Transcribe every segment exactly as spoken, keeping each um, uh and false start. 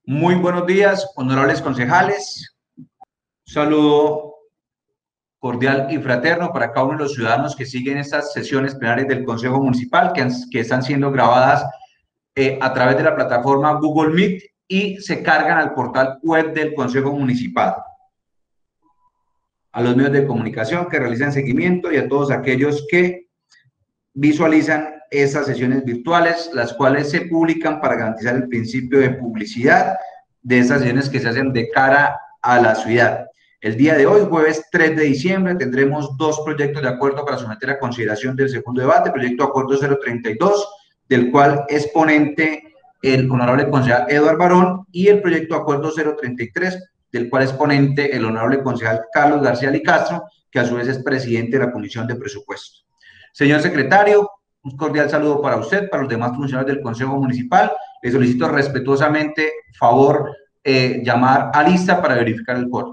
Muy buenos días, honorables concejales. Un saludo cordial y fraterno para cada uno de los ciudadanos que siguen estas sesiones plenarias del Consejo Municipal, que, han, que están siendo grabadas eh, a través de la plataforma Google Meet y se cargan al portal web del Consejo Municipal. A los medios de comunicación que realizan seguimiento y a todos aquellos que visualizan esas sesiones virtuales, las cuales se publican para garantizar el principio de publicidad de esas sesiones que se hacen de cara a la ciudad. El día de hoy, jueves tres de diciembre, tendremos dos proyectos de acuerdo para someter a consideración del segundo debate, proyecto de acuerdo cero treinta y dos, del cual es ponente el honorable concejal Eduardo Barón, y el proyecto de acuerdo cero treinta y tres, del cual es ponente el honorable concejal Carlos García Licastro, que a su vez es presidente de la Comisión de Presupuesto. Señor secretario, un cordial saludo para usted, para los demás funcionarios del Consejo Municipal. Le solicito respetuosamente, favor, eh, llamar a lista para verificar el quórum.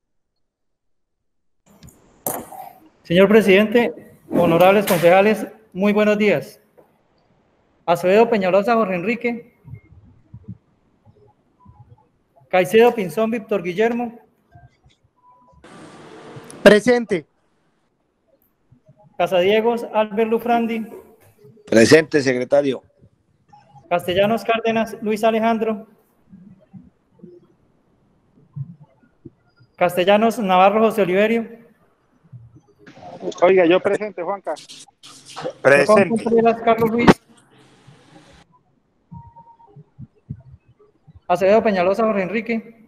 Señor presidente, honorables concejales, muy buenos días. Acevedo Peñalosa, Jorge Enrique. Caicedo Pinzón, Víctor Guillermo. Presente. Casadiegos, Albert Lufrandi. Presente, secretario. Castellanos Cárdenas, Luis Alejandro. Castellanos Navarro, José Oliverio. Oiga, yo presente, Juanca. Presente. Carlos Luis. Acevedo Peñalosa, Jorge Enrique.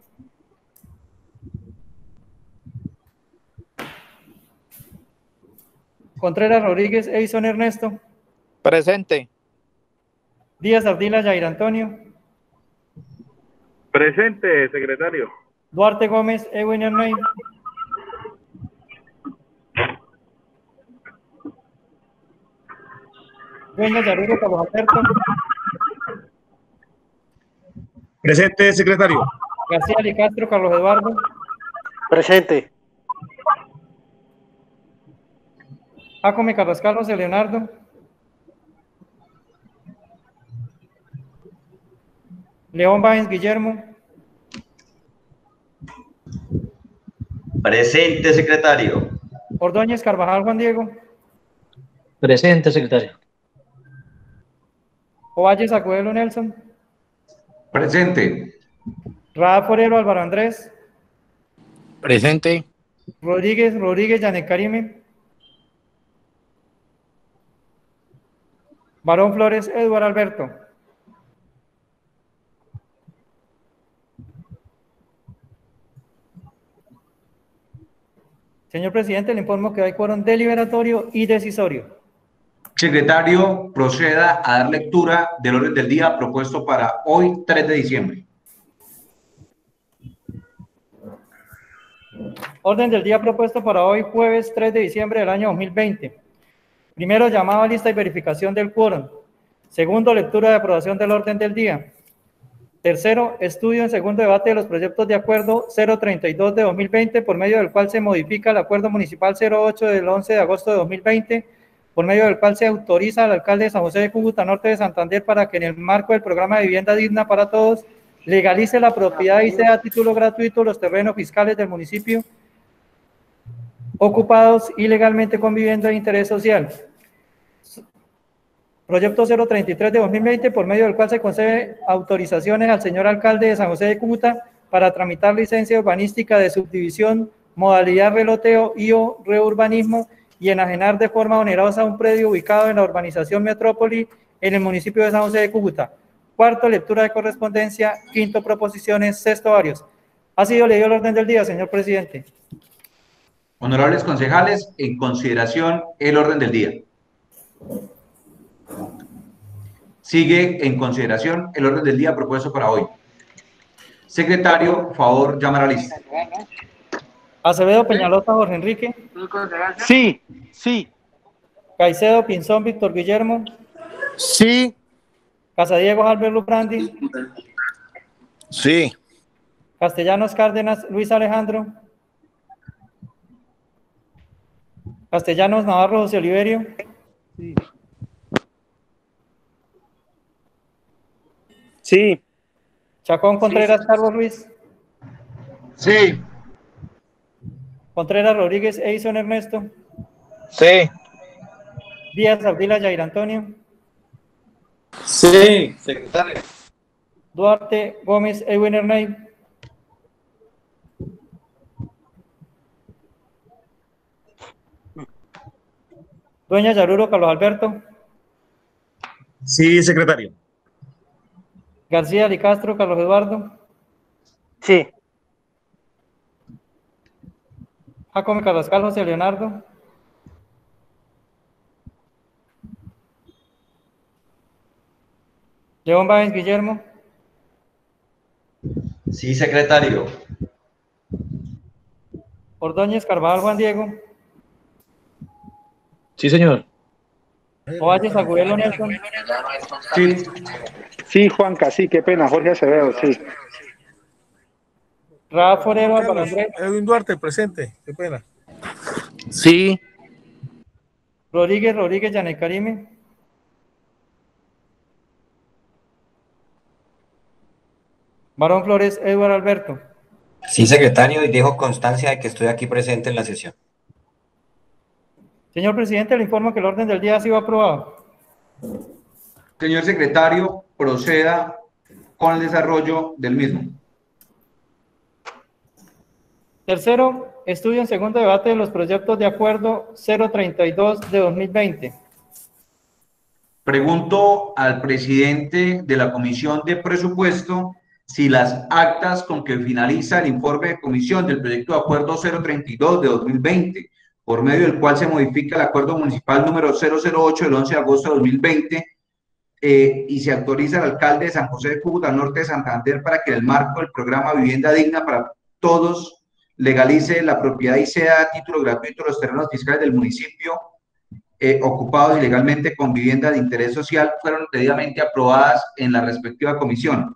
Contreras Rodríguez, Edison Ernesto. Presente. Díaz Ardila, Yair Antonio. Presente, secretario. Duarte Gómez, Edwin Erney. Dueña Yaruro, Carlos Alberto. Presente, secretario. García Licastro, Carlos Eduardo. Presente. Jacome Carrascal, José Leonardo. León Báez Guillermo. Presente, secretario. Ordóñez Carvajal Juan Diego. Presente, secretario. Ovalle Sacudelo Nelson. Presente. Rafa Forero Álvaro Andrés. Presente. Rodríguez Rodríguez Yanet Karime. Barón Flores Eduardo Alberto. Señor presidente, le informo que hay quórum deliberatorio y decisorio. Secretario, proceda a dar lectura del orden del día propuesto para hoy, tres de diciembre. Orden del día propuesto para hoy, jueves tres de diciembre del año dos mil veinte. Primero, llamado a lista y verificación del quórum. Segundo, lectura de aprobación del orden del día. Tercero, estudio en segundo debate de los proyectos de acuerdo cero treinta y dos de dos mil veinte, por medio del cual se modifica el acuerdo municipal cero ocho del once de agosto de dos mil veinte, por medio del cual se autoriza al alcalde de San José de Cúcuta, Norte de Santander, para que en el marco del programa de vivienda digna para todos, legalice la propiedad y sea a título gratuito los terrenos fiscales del municipio ocupados ilegalmente con vivienda de interés social. Proyecto cero treinta y tres de dos mil veinte, por medio del cual se concede autorizaciones al señor alcalde de San José de Cúcuta para tramitar licencia urbanística de subdivisión, modalidad reloteo y o reurbanismo y enajenar de forma onerosa un predio ubicado en la urbanización Metrópoli en el municipio de San José de Cúcuta. Cuarto, lectura de correspondencia. Quinto, proposiciones. Sexto, varios. Ha sido leído el orden del día, señor presidente. Honorables concejales, en consideración el orden del día. Sigue en consideración el orden del día propuesto para hoy. Secretario, por favor, llamar a la lista. Acevedo Peñalosa, Jorge Enrique. Sí, sí. Caicedo Pinzón, Víctor Guillermo. Sí. Casadiegos, Albert Luprandi. Sí. Castellanos Cárdenas, Luis Alejandro. Castellanos Navarro, José Oliverio. Sí. Sí. Chacón Contreras Sí. Carlos Ruiz. Sí. Contreras Rodríguez Edison Ernesto. Sí. Díaz Ardila Yair Antonio. Sí, secretario. Duarte Gómez Edwin Ernay. Dueña Yaruro Carlos Alberto. Sí, secretario. García Licastro Carlos Eduardo. Sí. Jacome Carrascal José Leonardo. León Báez Guillermo. Sí, secretario. Ordóñez Carvajal Juan Diego. Sí, señor. Ovalles Agudelo Nelson. Sí. Sí, Juanca, sí, qué pena, Jorge Acevedo, sí. Rafa Forero Álvaro Andrés. Edwin Duarte, presente. Qué pena. Sí. Rodríguez Rodríguez Yanet Karime. Barón Flores Eduardo Alberto. Sí, secretario, y dejo constancia de que estoy aquí presente en la sesión. Señor presidente, le informo que el orden del día ha sido aprobado. Señor secretario, proceda con el desarrollo del mismo. Tercero, estudio en segundo debate de los proyectos de acuerdo cero treinta y dos de dos mil veinte. Pregunto al presidente de la Comisión de Presupuesto si las actas con que finaliza el informe de comisión del proyecto de acuerdo cero treinta y dos de dos mil veinte, por medio del cual se modifica el acuerdo municipal número cero cero ocho del once de agosto de dos mil veinte, eh, y se autoriza al alcalde de San José de Cúcuta Norte de Santander para que en el marco del programa Vivienda Digna para Todos legalice la propiedad y ceda a título gratuito los terrenos fiscales del municipio eh, ocupados ilegalmente con vivienda de interés social, fueron debidamente aprobadas en la respectiva comisión.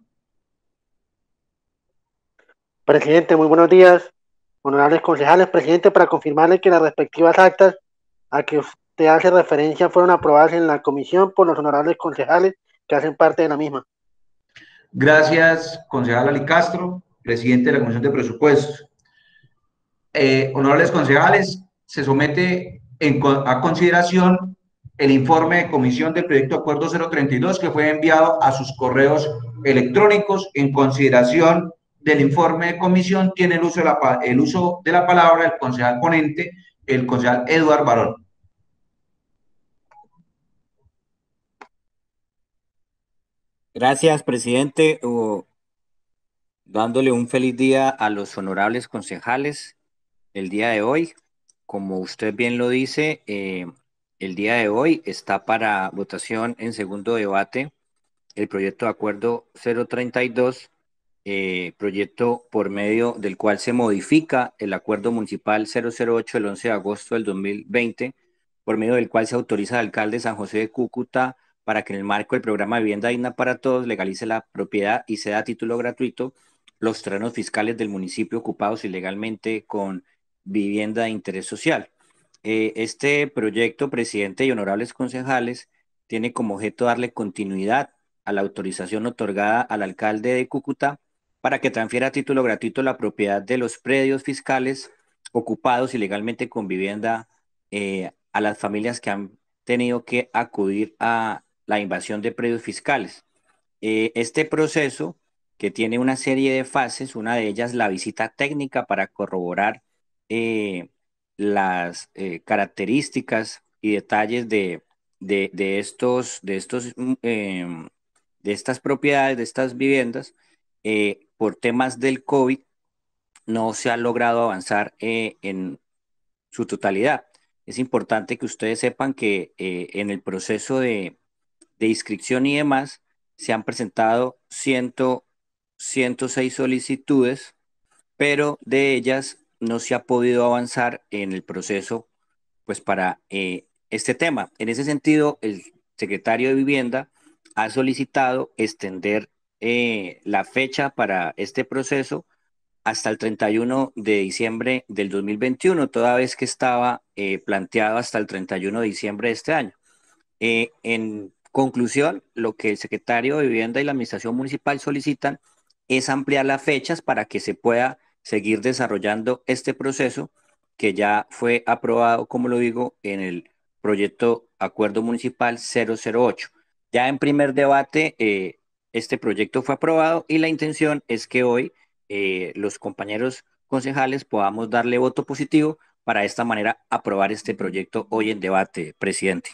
Presidente, muy buenos días. Honorables concejales, presidente, para confirmarle que las respectivas actas a que usted hace referencia fueron aprobadas en la comisión por los honorables concejales que hacen parte de la misma. Gracias, concejal Ali Castro, presidente de la Comisión de Presupuestos. Eh, honorables concejales, se somete en, a consideración el informe de comisión del proyecto de acuerdo cero treinta y dos que fue enviado a sus correos electrónicos. En consideración del informe de comisión tiene el uso de la, el uso de la palabra el concejal ponente, el concejal Eduardo Barón. Gracias, presidente. Uh, dándole un feliz día a los honorables concejales el día de hoy. Como usted bien lo dice, eh, el día de hoy está para votación en segundo debate el proyecto de acuerdo cero treinta y dos, eh, proyecto por medio del cual se modifica el acuerdo municipal cero cero ocho del once de agosto del dos mil veinte, por medio del cual se autoriza al alcalde de San José de Cúcuta para que en el marco del programa Vivienda Digna para Todos legalice la propiedad y ceda a título gratuito los terrenos fiscales del municipio ocupados ilegalmente con vivienda de interés social. Eh, este proyecto, presidente y honorables concejales, tiene como objeto darle continuidad a la autorización otorgada al alcalde de Cúcuta para que transfiera a título gratuito la propiedad de los predios fiscales ocupados ilegalmente con vivienda eh, a las familias que han tenido que acudir a la invasión de predios fiscales. Eh, este proceso, que tiene una serie de fases, una de ellas la visita técnica para corroborar eh, las eh, características y detalles de, de, de estos, de, estos eh, de estas propiedades, de estas viviendas, eh, por temas del COVID, no se ha logrado avanzar eh, en su totalidad. Es importante que ustedes sepan que eh, en el proceso de, de inscripción y demás se han presentado ciento seis solicitudes, pero de ellas no se ha podido avanzar en el proceso pues para eh, este tema. En ese sentido, el secretario de Vivienda ha solicitado extender eh, la fecha para este proceso hasta el treinta y uno de diciembre del dos mil veintiuno, toda vez que estaba eh, planteado hasta el treinta y uno de diciembre de este año. Eh, en conclusión, lo que el secretario de Vivienda y la Administración Municipal solicitan es ampliar las fechas para que se pueda seguir desarrollando este proceso que ya fue aprobado, como lo digo, en el proyecto Acuerdo Municipal cero cero ocho. Ya en primer debate, eh, este proyecto fue aprobado y la intención es que hoy eh, los compañeros concejales podamos darle voto positivo para de esta manera aprobar este proyecto hoy en debate, presidente.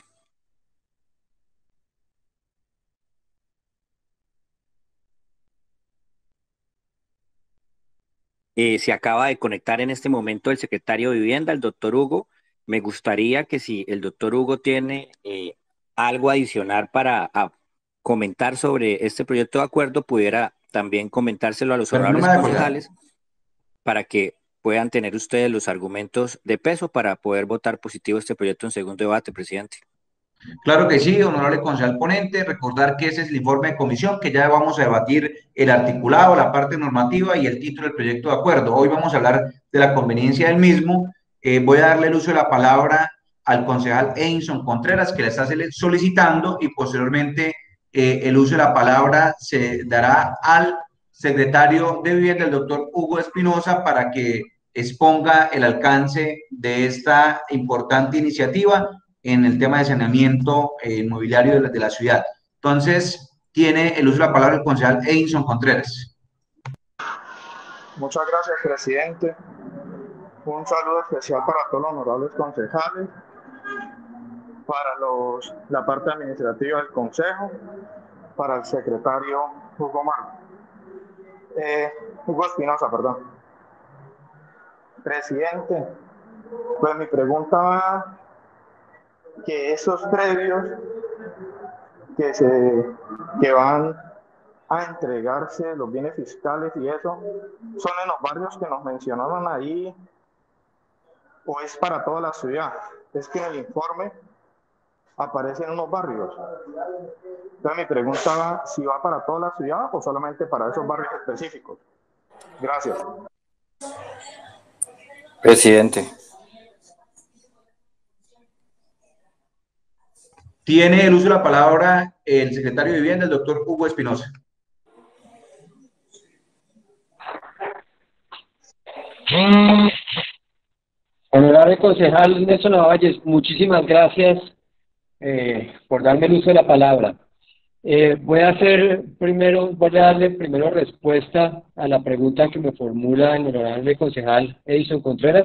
Eh, se acaba de conectar en este momento el secretario de Vivienda, el doctor Hugo. Me gustaría que si el doctor Hugo tiene eh, algo adicional para a, comentar sobre este proyecto de acuerdo, pudiera también comentárselo a los Pero no me honorables voy a acordar. concejales para que puedan tener ustedes los argumentos de peso para poder votar positivo este proyecto en segundo debate, presidente. Claro que sí, honorable concejal ponente, recordar que ese es el informe de comisión, que ya vamos a debatir el articulado, la parte normativa y el título del proyecto de acuerdo. Hoy vamos a hablar de la conveniencia del mismo. Eh, voy a darle el uso de la palabra al concejal Einson Contreras, que la está solicitando, y posteriormente eh, el uso de la palabra se dará al secretario de Vivienda, el doctor Hugo Espinosa, para que exponga el alcance de esta importante iniciativa en el tema de saneamiento eh, inmobiliario de la, de la ciudad. Entonces, tiene el uso de la palabra el concejal Einson Contreras. Muchas gracias, presidente. Un saludo especial para todos los honorables concejales, para los, la parte administrativa del consejo, para el secretario Hugo Mar, eh, Hugo Espinosa, perdón. Presidente, pues mi pregunta va que esos predios que se que van a entregarse los bienes fiscales y eso, ¿son en los barrios que nos mencionaron ahí o es para toda la ciudad? Es que en el informe aparecen unos barrios. Entonces mi pregunta va si va para toda la ciudad o solamente para esos barrios específicos. Gracias. Presidente. Tiene el uso de la palabra el secretario de Vivienda, el doctor Hugo Espinosa. Honorable concejal Nelson Lavalles, muchísimas gracias eh, por darme el uso de la palabra. Eh, voy a hacer primero, voy a darle primero respuesta a la pregunta que me formula el honorable concejal Edison Contreras.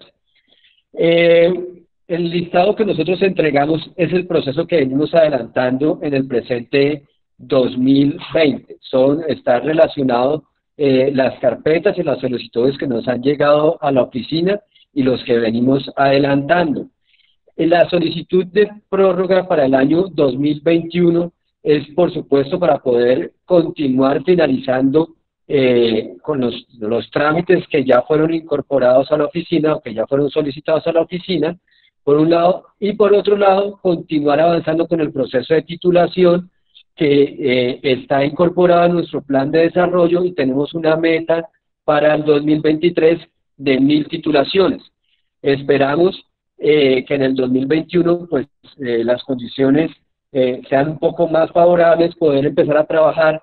Eh, el listado que nosotros entregamos es el proceso que venimos adelantando en el presente dos mil veinte. Son, está relacionado eh, las carpetas y las solicitudes que nos han llegado a la oficina y los que venimos adelantando. La solicitud de prórroga para el año dos mil veintiuno es, por supuesto, para poder continuar finalizando eh, con los, los trámites que ya fueron incorporados a la oficina o que ya fueron solicitados a la oficina, por un lado, y por otro lado, continuar avanzando con el proceso de titulación que eh, está incorporado a nuestro plan de desarrollo y tenemos una meta para el dos mil veintitrés de mil titulaciones. Esperamos eh, que en el dos mil veintiuno pues, eh, las condiciones eh, sean un poco más favorables, poder empezar a trabajar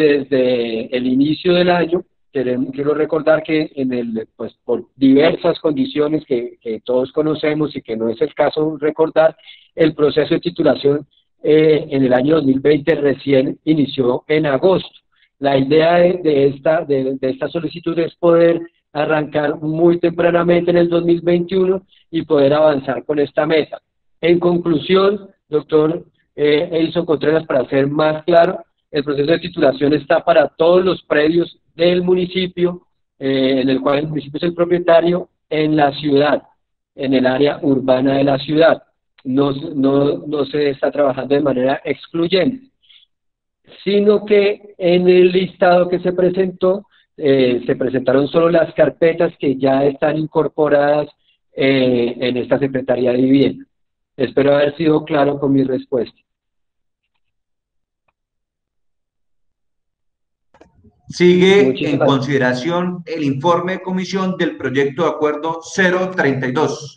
desde el inicio del año. Quiero recordar que en el, pues, por diversas condiciones que, que todos conocemos y que no es el caso recordar, el proceso de titulación eh, en el año dos mil veinte recién inició en agosto. La idea de, de, esta, de, de esta solicitud es poder arrancar muy tempranamente en el dos mil veintiuno y poder avanzar con esta meta. En conclusión, doctor eh, Edison Contreras, para ser más claro, el proceso de titulación está para todos los predios del municipio, eh, en el cual el municipio es el propietario, en la ciudad, en el área urbana de la ciudad. No, no, no se está trabajando de manera excluyente, sino que en el listado que se presentó, eh, se presentaron solo las carpetas que ya están incorporadas eh, en esta Secretaría de Vivienda. Espero haber sido claro con mi respuesta. Sigue Muchísimas en consideración el informe de comisión del proyecto de acuerdo cero treinta y dos.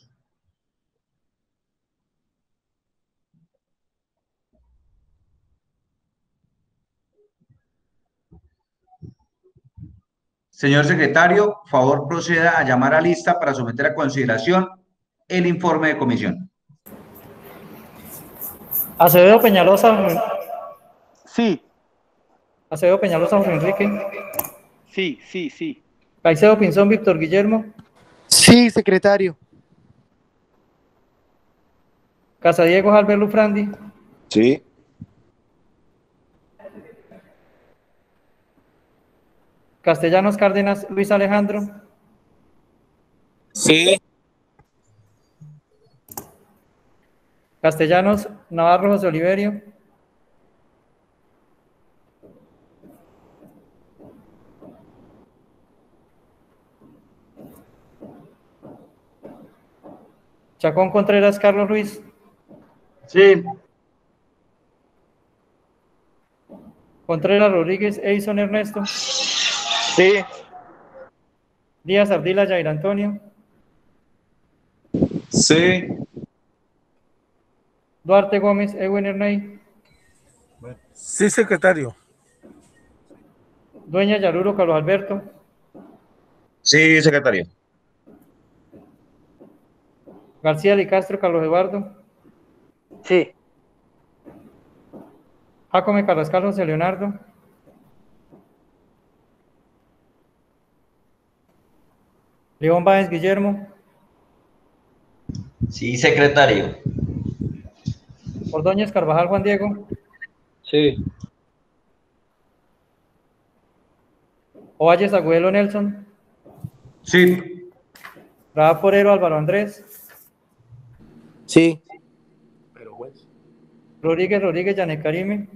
Señor secretario, favor proceda a llamar a lista para someter a consideración el informe de comisión. Acevedo Peñalosa. Sí. Acevedo Peñalosa, Jorge Enrique. Sí, sí, sí. Caicedo Pinzón, Víctor Guillermo. Sí, secretario. Casadiego, Albert Lufrandi. Sí. Castellanos Cárdenas, Luis Alejandro. Sí. Castellanos Navarro, José Oliverio. Chacón Contreras, Carlos Ruiz. Sí. Contreras Rodríguez, Edison Ernesto. Sí. Díaz Ardila, Jair Antonio. Sí. Duarte Gómez, Edwin Erney. Sí, secretario. Dueña Yaruro, Carlos Alberto. Sí, secretario. García de Castro, Carlos Eduardo. Sí. Jacome Carrascal, José Leonardo. León Báez, Guillermo. Sí, secretario. Ordóñez Carvajal, Juan Diego. Sí. Ovalles Agüelo, Nelson. Sí. Rafa Forero, Álvaro Andrés. Sí. Rodríguez Rodríguez, Yanet Karime.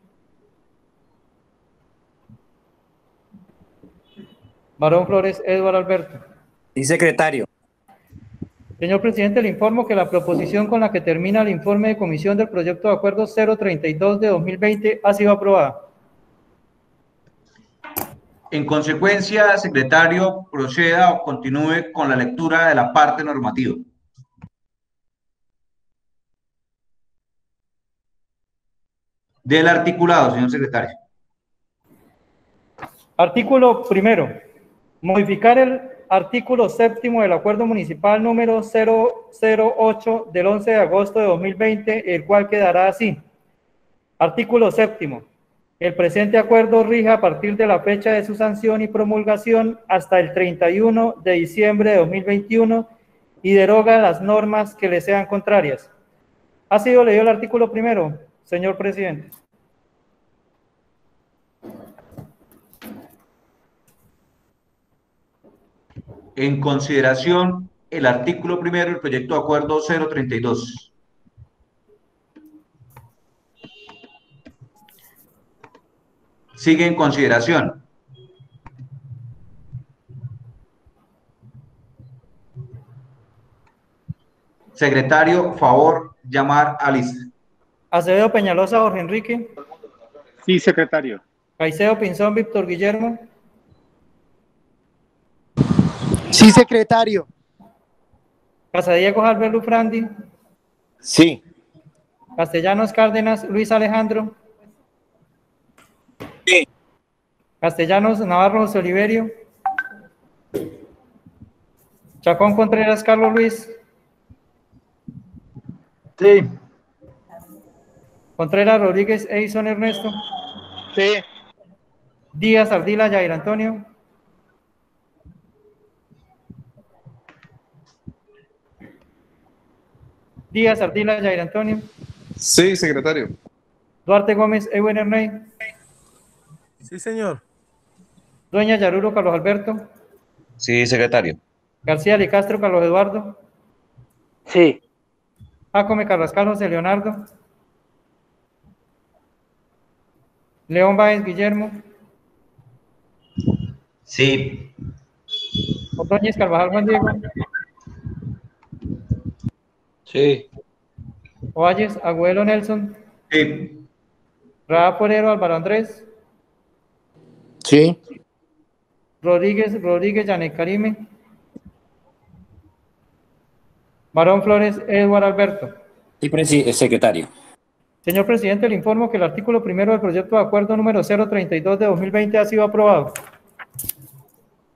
Barón Flores, Eduardo Alberto. Sí, secretario. Señor presidente, le informo que la proposición con la que termina el informe de comisión del proyecto de acuerdo cero treinta y dos de dos mil veinte ha sido aprobada. En consecuencia, secretario, proceda o continúe con la lectura de la parte normativa. Del articulado, señor secretario. Artículo primero. Modificar el artículo séptimo del acuerdo municipal número cero cero ocho del once de agosto de dos mil veinte, el cual quedará así. Artículo séptimo. El presente acuerdo rige a partir de la fecha de su sanción y promulgación hasta el treinta y uno de diciembre de dos mil veintiuno y deroga las normas que le sean contrarias. ¿Ha sido leído el artículo primero, señor presidente? En consideración, el artículo primero del proyecto de acuerdo cero treinta y dos. Sigue en consideración. Secretario, favor, llamar a lista. Acevedo Peñalosa, Jorge Enrique. Sí, secretario. Caicedo Pinzón, Víctor Guillermo. Sí, secretario. Casadiego, Albert Lufrandi. Sí. Castellanos Cárdenas, Luis Alejandro. Sí. Castellanos Navarro, José Oliverio. Chacón Contreras, Carlos Luis. Sí. Contreras Rodríguez, Edison Ernesto. Sí. Díaz Ardila, Jair Antonio. Díaz Ardila, Jair Antonio. Sí, secretario. Duarte Gómez, Edwin Erney. Sí, señor. Dueña Yaruro, Carlos Alberto. Sí, secretario. García de Castro, Carlos Eduardo. Sí. Jacome Carrascal, José Leonardo. León Báez, Guillermo. Sí. Ordóñez Carvajal, Juan Diego. Sí. Ovalles Agüelo, Nelson. Sí. Rafa Forero, Álvaro Andrés. Sí. Rodríguez Rodríguez, Yanet Karime. Barón Flores, Eduardo Alberto. Sí, presi- secretario. Señor presidente, le informo que el artículo primero del proyecto de acuerdo número cero treinta y dos de dos mil veinte ha sido aprobado.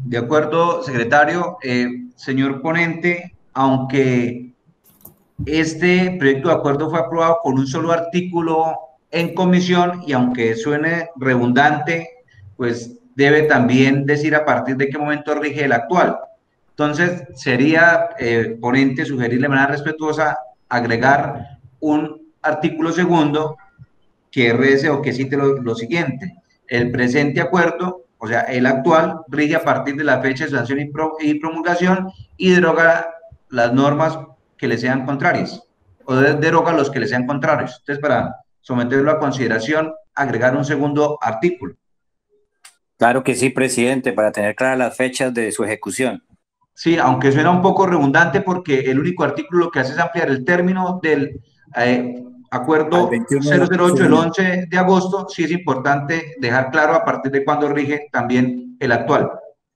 De acuerdo, secretario. Eh, señor ponente, aunque este proyecto de acuerdo fue aprobado con un solo artículo en comisión y aunque suene redundante, pues debe también decir a partir de qué momento rige el actual. Entonces, sería, eh, ponente, sugerirle de manera respetuosa agregar un artículo segundo que rece o que cite lo, lo siguiente: el presente acuerdo, o sea, el actual, rige a partir de la fecha de sanción y, pro, y promulgación y deroga las normas que le sean contrarias, o deroga los que le sean contrarios. Entonces, para someterlo a consideración, agregar un segundo artículo. Claro que sí, presidente, para tener claras las fechas de su ejecución. Sí, aunque suena un poco redundante porque el único artículo que hace es ampliar el término del eh, acuerdo cero cero ocho del once de agosto. Sí es importante dejar claro a partir de cuándo rige también el actual.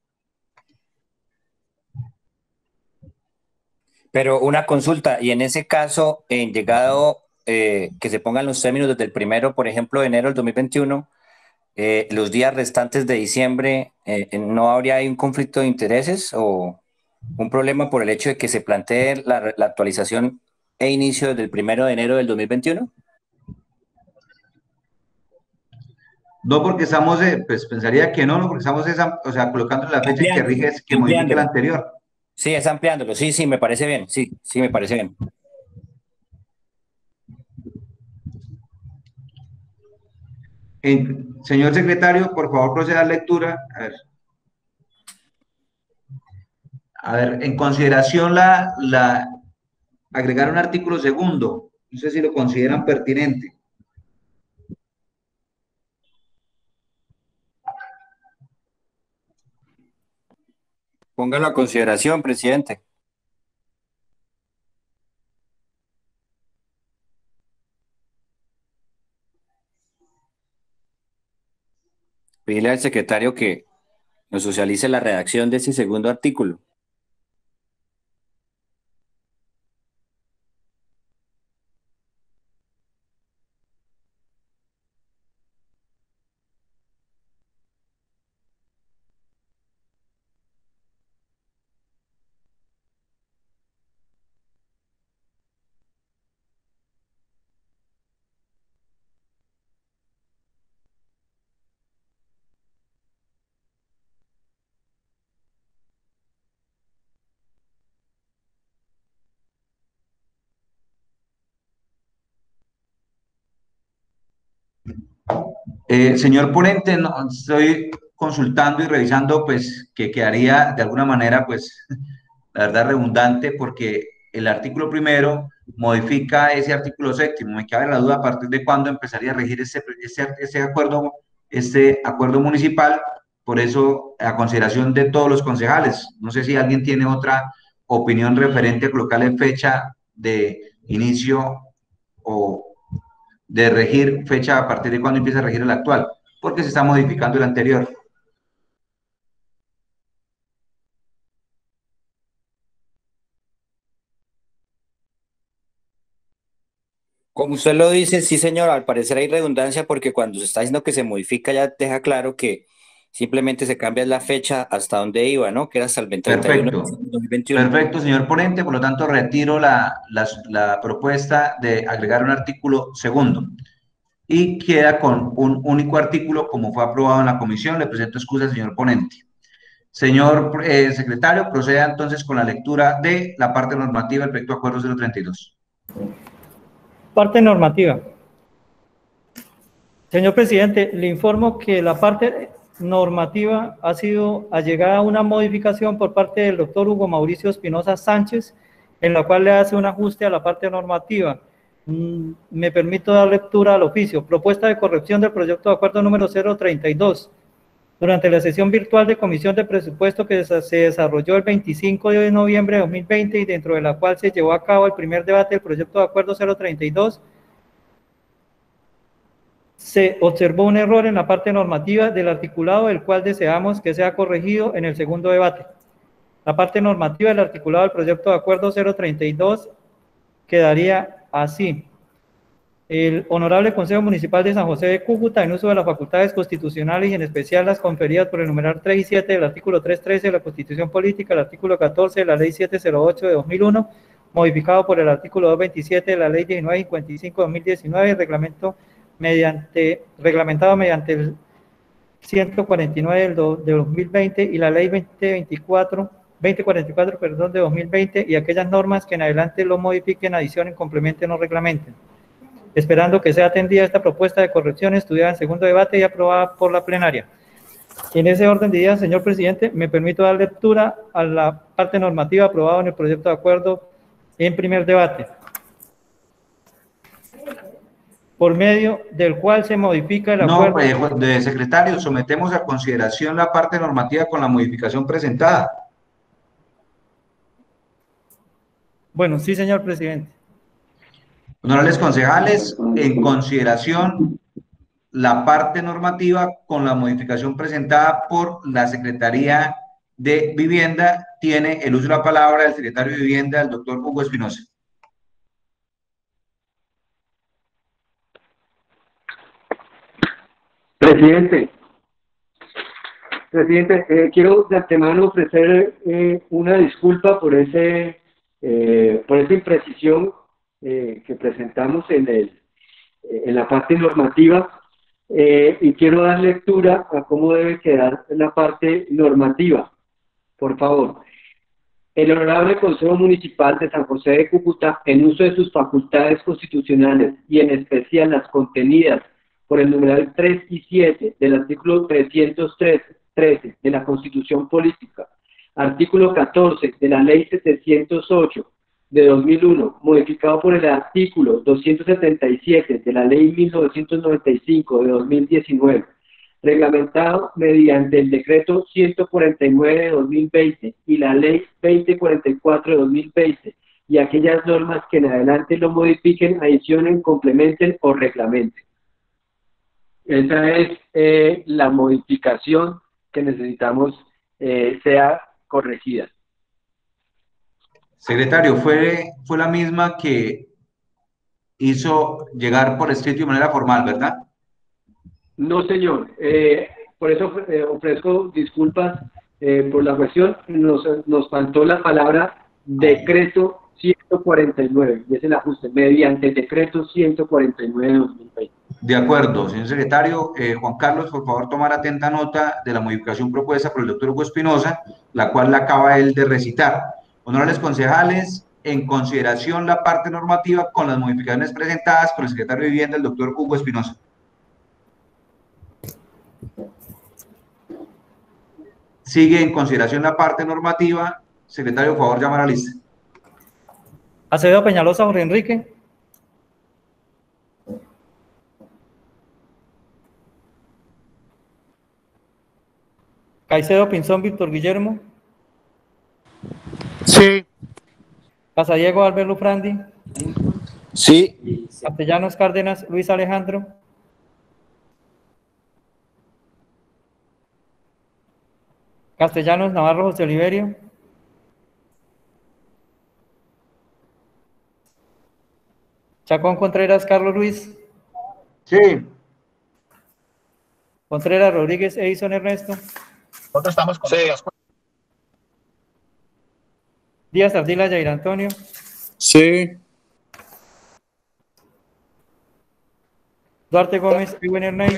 Pero una consulta, y en ese caso, en llegado eh, que se pongan los términos desde el primero, por ejemplo, de enero del dos mil veintiuno, eh, los días restantes de diciembre, eh, ¿no habría ahí un conflicto de intereses o un problema por el hecho de que se plantee la, la actualización e inicio desde el primero de enero del dos mil veintiuno? No, porque estamos, eh, pues pensaría que no, no, porque estamos esa, o sea, colocando la fecha en que rige, que modifique la anterior. Sí, es ampliándolo. Sí, sí, me parece bien. Sí, sí, me parece bien. En, señor secretario, por favor, proceda a la lectura. A ver. A ver, en consideración la, la agregar un artículo segundo. No sé si lo consideran pertinente. Póngalo a consideración, presidente. Pedirle al secretario que nos socialice la redacción de ese segundo artículo. Eh, señor ponente, no, estoy consultando y revisando, pues, que quedaría de alguna manera, pues, la verdad, redundante, porque el artículo primero modifica ese artículo séptimo. Me cabe la duda a partir de cuándo empezaría a regir ese, ese, ese acuerdo, este acuerdo municipal. Por eso, a consideración de todos los concejales, no sé si alguien tiene otra opinión referente a colocarle fecha de inicio o de regir, fecha a partir de cuándo empieza a regir el actual, porque se está modificando el anterior. Como usted lo dice, sí, señor, al parecer hay redundancia porque cuando se está diciendo que se modifica ya deja claro que simplemente se cambia la fecha hasta donde iba, ¿no? Que era hasta el treinta y uno de dos mil veintiuno. Perfecto, señor ponente, por lo tanto retiro la, la, la propuesta de agregar un artículo segundo y queda con un único artículo como fue aprobado en la comisión. Le presento excusas, señor ponente. Señor eh, secretario, proceda entonces con la lectura de la parte normativa del proyecto de acuerdo cero treinta y dos. Parte normativa. Señor presidente, le informo que la parte normativa ha sido allegada a una modificación por parte del doctor Hugo Mauricio Espinosa Sánchez, en la cual le hace un ajuste a la parte normativa. Mm, me permito dar lectura al oficio. Propuesta de corrección del proyecto de acuerdo número cero treinta y dos. Durante la sesión virtual de Comisión de Presupuesto que se desarrolló el veinticinco de noviembre de dos mil veinte y dentro de la cual se llevó a cabo el primer debate del proyecto de acuerdo cero treinta y dos, se observó un error en la parte normativa del articulado, el cual deseamos que sea corregido en el segundo debate. La parte normativa del articulado del proyecto de acuerdo cero treinta y dos quedaría así. El Honorable Consejo Municipal de San José de Cúcuta, en uso de las facultades constitucionales y en especial las conferidas por el numeral tres y siete del artículo trescientos trece de la Constitución Política, el artículo catorce de la Ley setecientos ocho de dos mil uno, modificado por el artículo doscientos veintisiete de la Ley diecinueve cincuenta y cinco de dos mil diecinueve, reglamento mediante, reglamentado mediante el ciento cuarenta y nueve del do, de dos mil veinte y la Ley veinte veinticuatro, veinte cuarenta y cuatro perdón, de dos mil veinte, y aquellas normas que en adelante lo modifiquen, adicionen, complementen o reglamenten. Esperando que sea atendida esta propuesta de corrección, estudiada en segundo debate y aprobada por la plenaria. En ese orden de ideas, señor presidente, me permito dar lectura a la parte normativa aprobada en el proyecto de acuerdo en primer debate, por medio del cual se modifica el acuerdo. No, de secretario, sometemos a consideración la parte normativa con la modificación presentada. Bueno, sí, señor presidente. Honorables concejales, en consideración la parte normativa con la modificación presentada por la Secretaría de Vivienda, tiene el uso de la palabra el secretario de Vivienda, el doctor Hugo Espinosa. Presidente, Presidente, eh, quiero de antemano ofrecer eh, una disculpa por ese, eh, por esa imprecisión eh, que presentamos en el, en la parte normativa, eh, y quiero dar lectura a cómo debe quedar la parte normativa. Por favor. El Honorable Consejo Municipal de San José de Cúcuta, en uso de sus facultades constitucionales y en especial las contenidas por el numeral tres y siete del artículo trescientos trece de la Constitución Política, artículo catorce de la Ley setecientos ocho de dos mil uno, modificado por el artículo doscientos setenta y siete de la Ley mil novecientos noventa y cinco de dos mil diecinueve, reglamentado mediante el decreto ciento cuarenta y nueve de dos mil veinte y la Ley veinte cuarenta y cuatro de dos mil veinte, y aquellas normas que en adelante lo modifiquen, adicionen, complementen o reglamenten. Esa es eh, la modificación que necesitamos eh, sea corregida. Secretario, fue, fue la misma que hizo llegar por escrito y de manera formal, ¿verdad? No, señor. Eh, por eso eh, ofrezco disculpas eh, por la cuestión. Nos, nos faltó la palabra decreto ciento cuarenta y nueve, y es el ajuste, mediante el decreto ciento cuarenta y nueve de dos mil veinte. De acuerdo, señor secretario. Eh, Juan Carlos, por favor, tomar atenta nota de la modificación propuesta por el doctor Hugo Espinosa, la cual la acaba él de recitar. Honorables concejales, en consideración la parte normativa con las modificaciones presentadas por el secretario de Vivienda, el doctor Hugo Espinosa. Sigue en consideración la parte normativa. Secretario, por favor, llamar a la lista. Acevedo Peñalosa, Jorge Enrique. Caicedo Pinzón, Víctor Guillermo. Sí. Casadiego, Albert Lufrandi. Sí. Castellanos Cárdenas, Luis Alejandro. Castellanos Navarro, José Oliverio. Chacón Contreras, Carlos Luis. Sí. Contreras Rodríguez, Edison Ernesto. Nosotros estamos con sí. Díaz Ardila, Jair Antonio. Sí. Duarte Gómez, Edwin Ernay.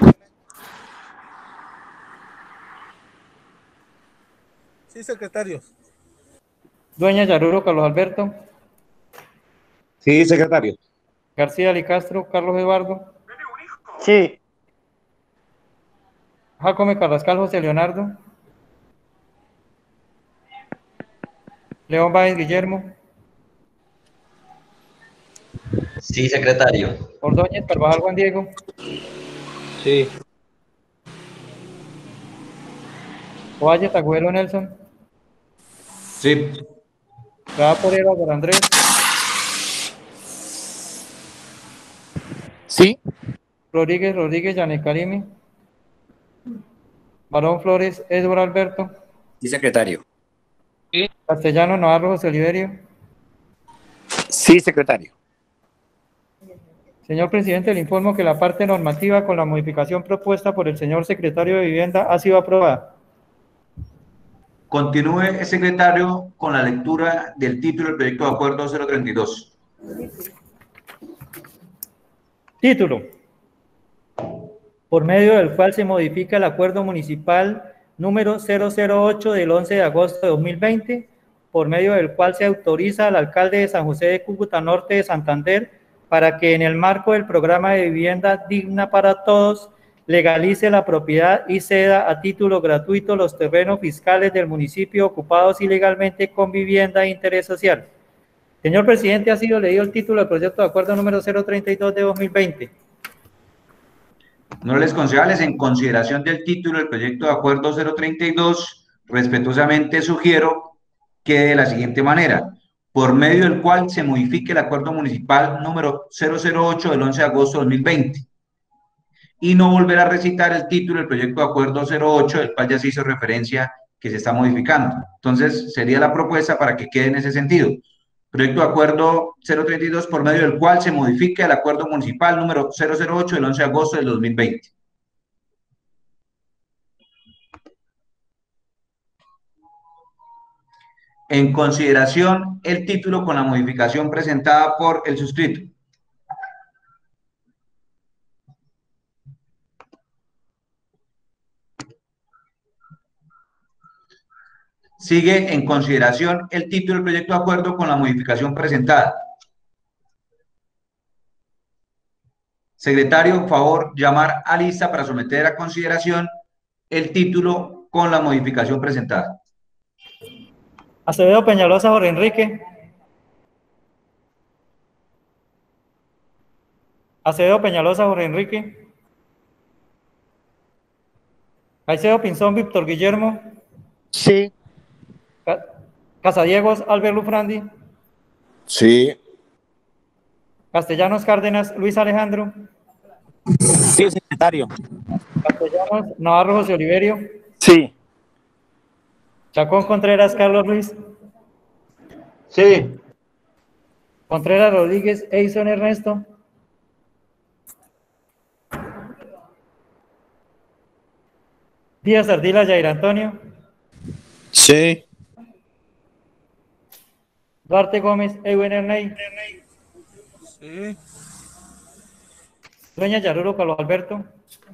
Sí, secretario. Dueña Yaruro, Carlos Alberto. Sí, secretario. García Alicastro, Carlos Eduardo. Sí. Jacome Carrascal, José Leonardo. León Báez, Guillermo. Sí, secretario. Ordóñez Carvajal, Juan Diego. Sí. Ovalle Tagüero, Nelson. Sí. Grada Porero, Don Andrés. Sí. Rodríguez, Rodríguez, Yanet Karimi. Barón Flores, Edward Alberto. Sí, secretario. Sí. Castellano Navarro, José Oliverio. Sí, secretario. Señor presidente, le informo que la parte normativa con la modificación propuesta por el señor secretario de Vivienda ha sido aprobada. Continúe, secretario, con la lectura del título del proyecto de acuerdo cero treinta y dos. Título. Por medio del cual se modifica el acuerdo municipal número cero cero ocho del once de agosto de dos mil veinte, por medio del cual se autoriza al alcalde de San José de Cúcuta Norte de Santander para que en el marco del programa de vivienda digna para todos legalice la propiedad y ceda a título gratuito los terrenos fiscales del municipio ocupados ilegalmente con vivienda de interés social. Señor presidente, ha sido leído el título del proyecto de acuerdo número cero treinta y dos de dos mil veinte. Honorables concejales, en consideración del título del proyecto de acuerdo cero treinta y dos, respetuosamente sugiero que de la siguiente manera: por medio del cual se modifique el acuerdo municipal número cero cero ocho del once de agosto de dos mil veinte, y no volver a recitar el título del proyecto de acuerdo cero ocho, del cual ya se hizo referencia que se está modificando. Entonces, sería la propuesta para que quede en ese sentido. Proyecto de acuerdo cero treinta y dos, por medio del cual se modifica el acuerdo municipal número cero cero ocho del once de agosto del dos mil veinte. En consideración el título con la modificación presentada por el suscrito. Sigue en consideración el título del proyecto de acuerdo con la modificación presentada. Secretario, favor, llamar a lista para someter a consideración el título con la modificación presentada. Acevedo Peñalosa Jorge Enrique. Acevedo Peñalosa Jorge Enrique. Caicedo Pinzón Víctor Guillermo. Sí. Casadiegos Albert Lufrandi. Sí. Castellanos Cárdenas Luis Alejandro. Sí, secretario. Castellanos Navarro José Oliverio. Sí. Chacón Contreras Carlos Luis. Sí. Contreras Rodríguez Eison Ernesto. Díaz Ardila Jair Antonio. Sí. Duarte Gómez Ewen Erney. Sí. Dueña Yaruro Carlos Alberto.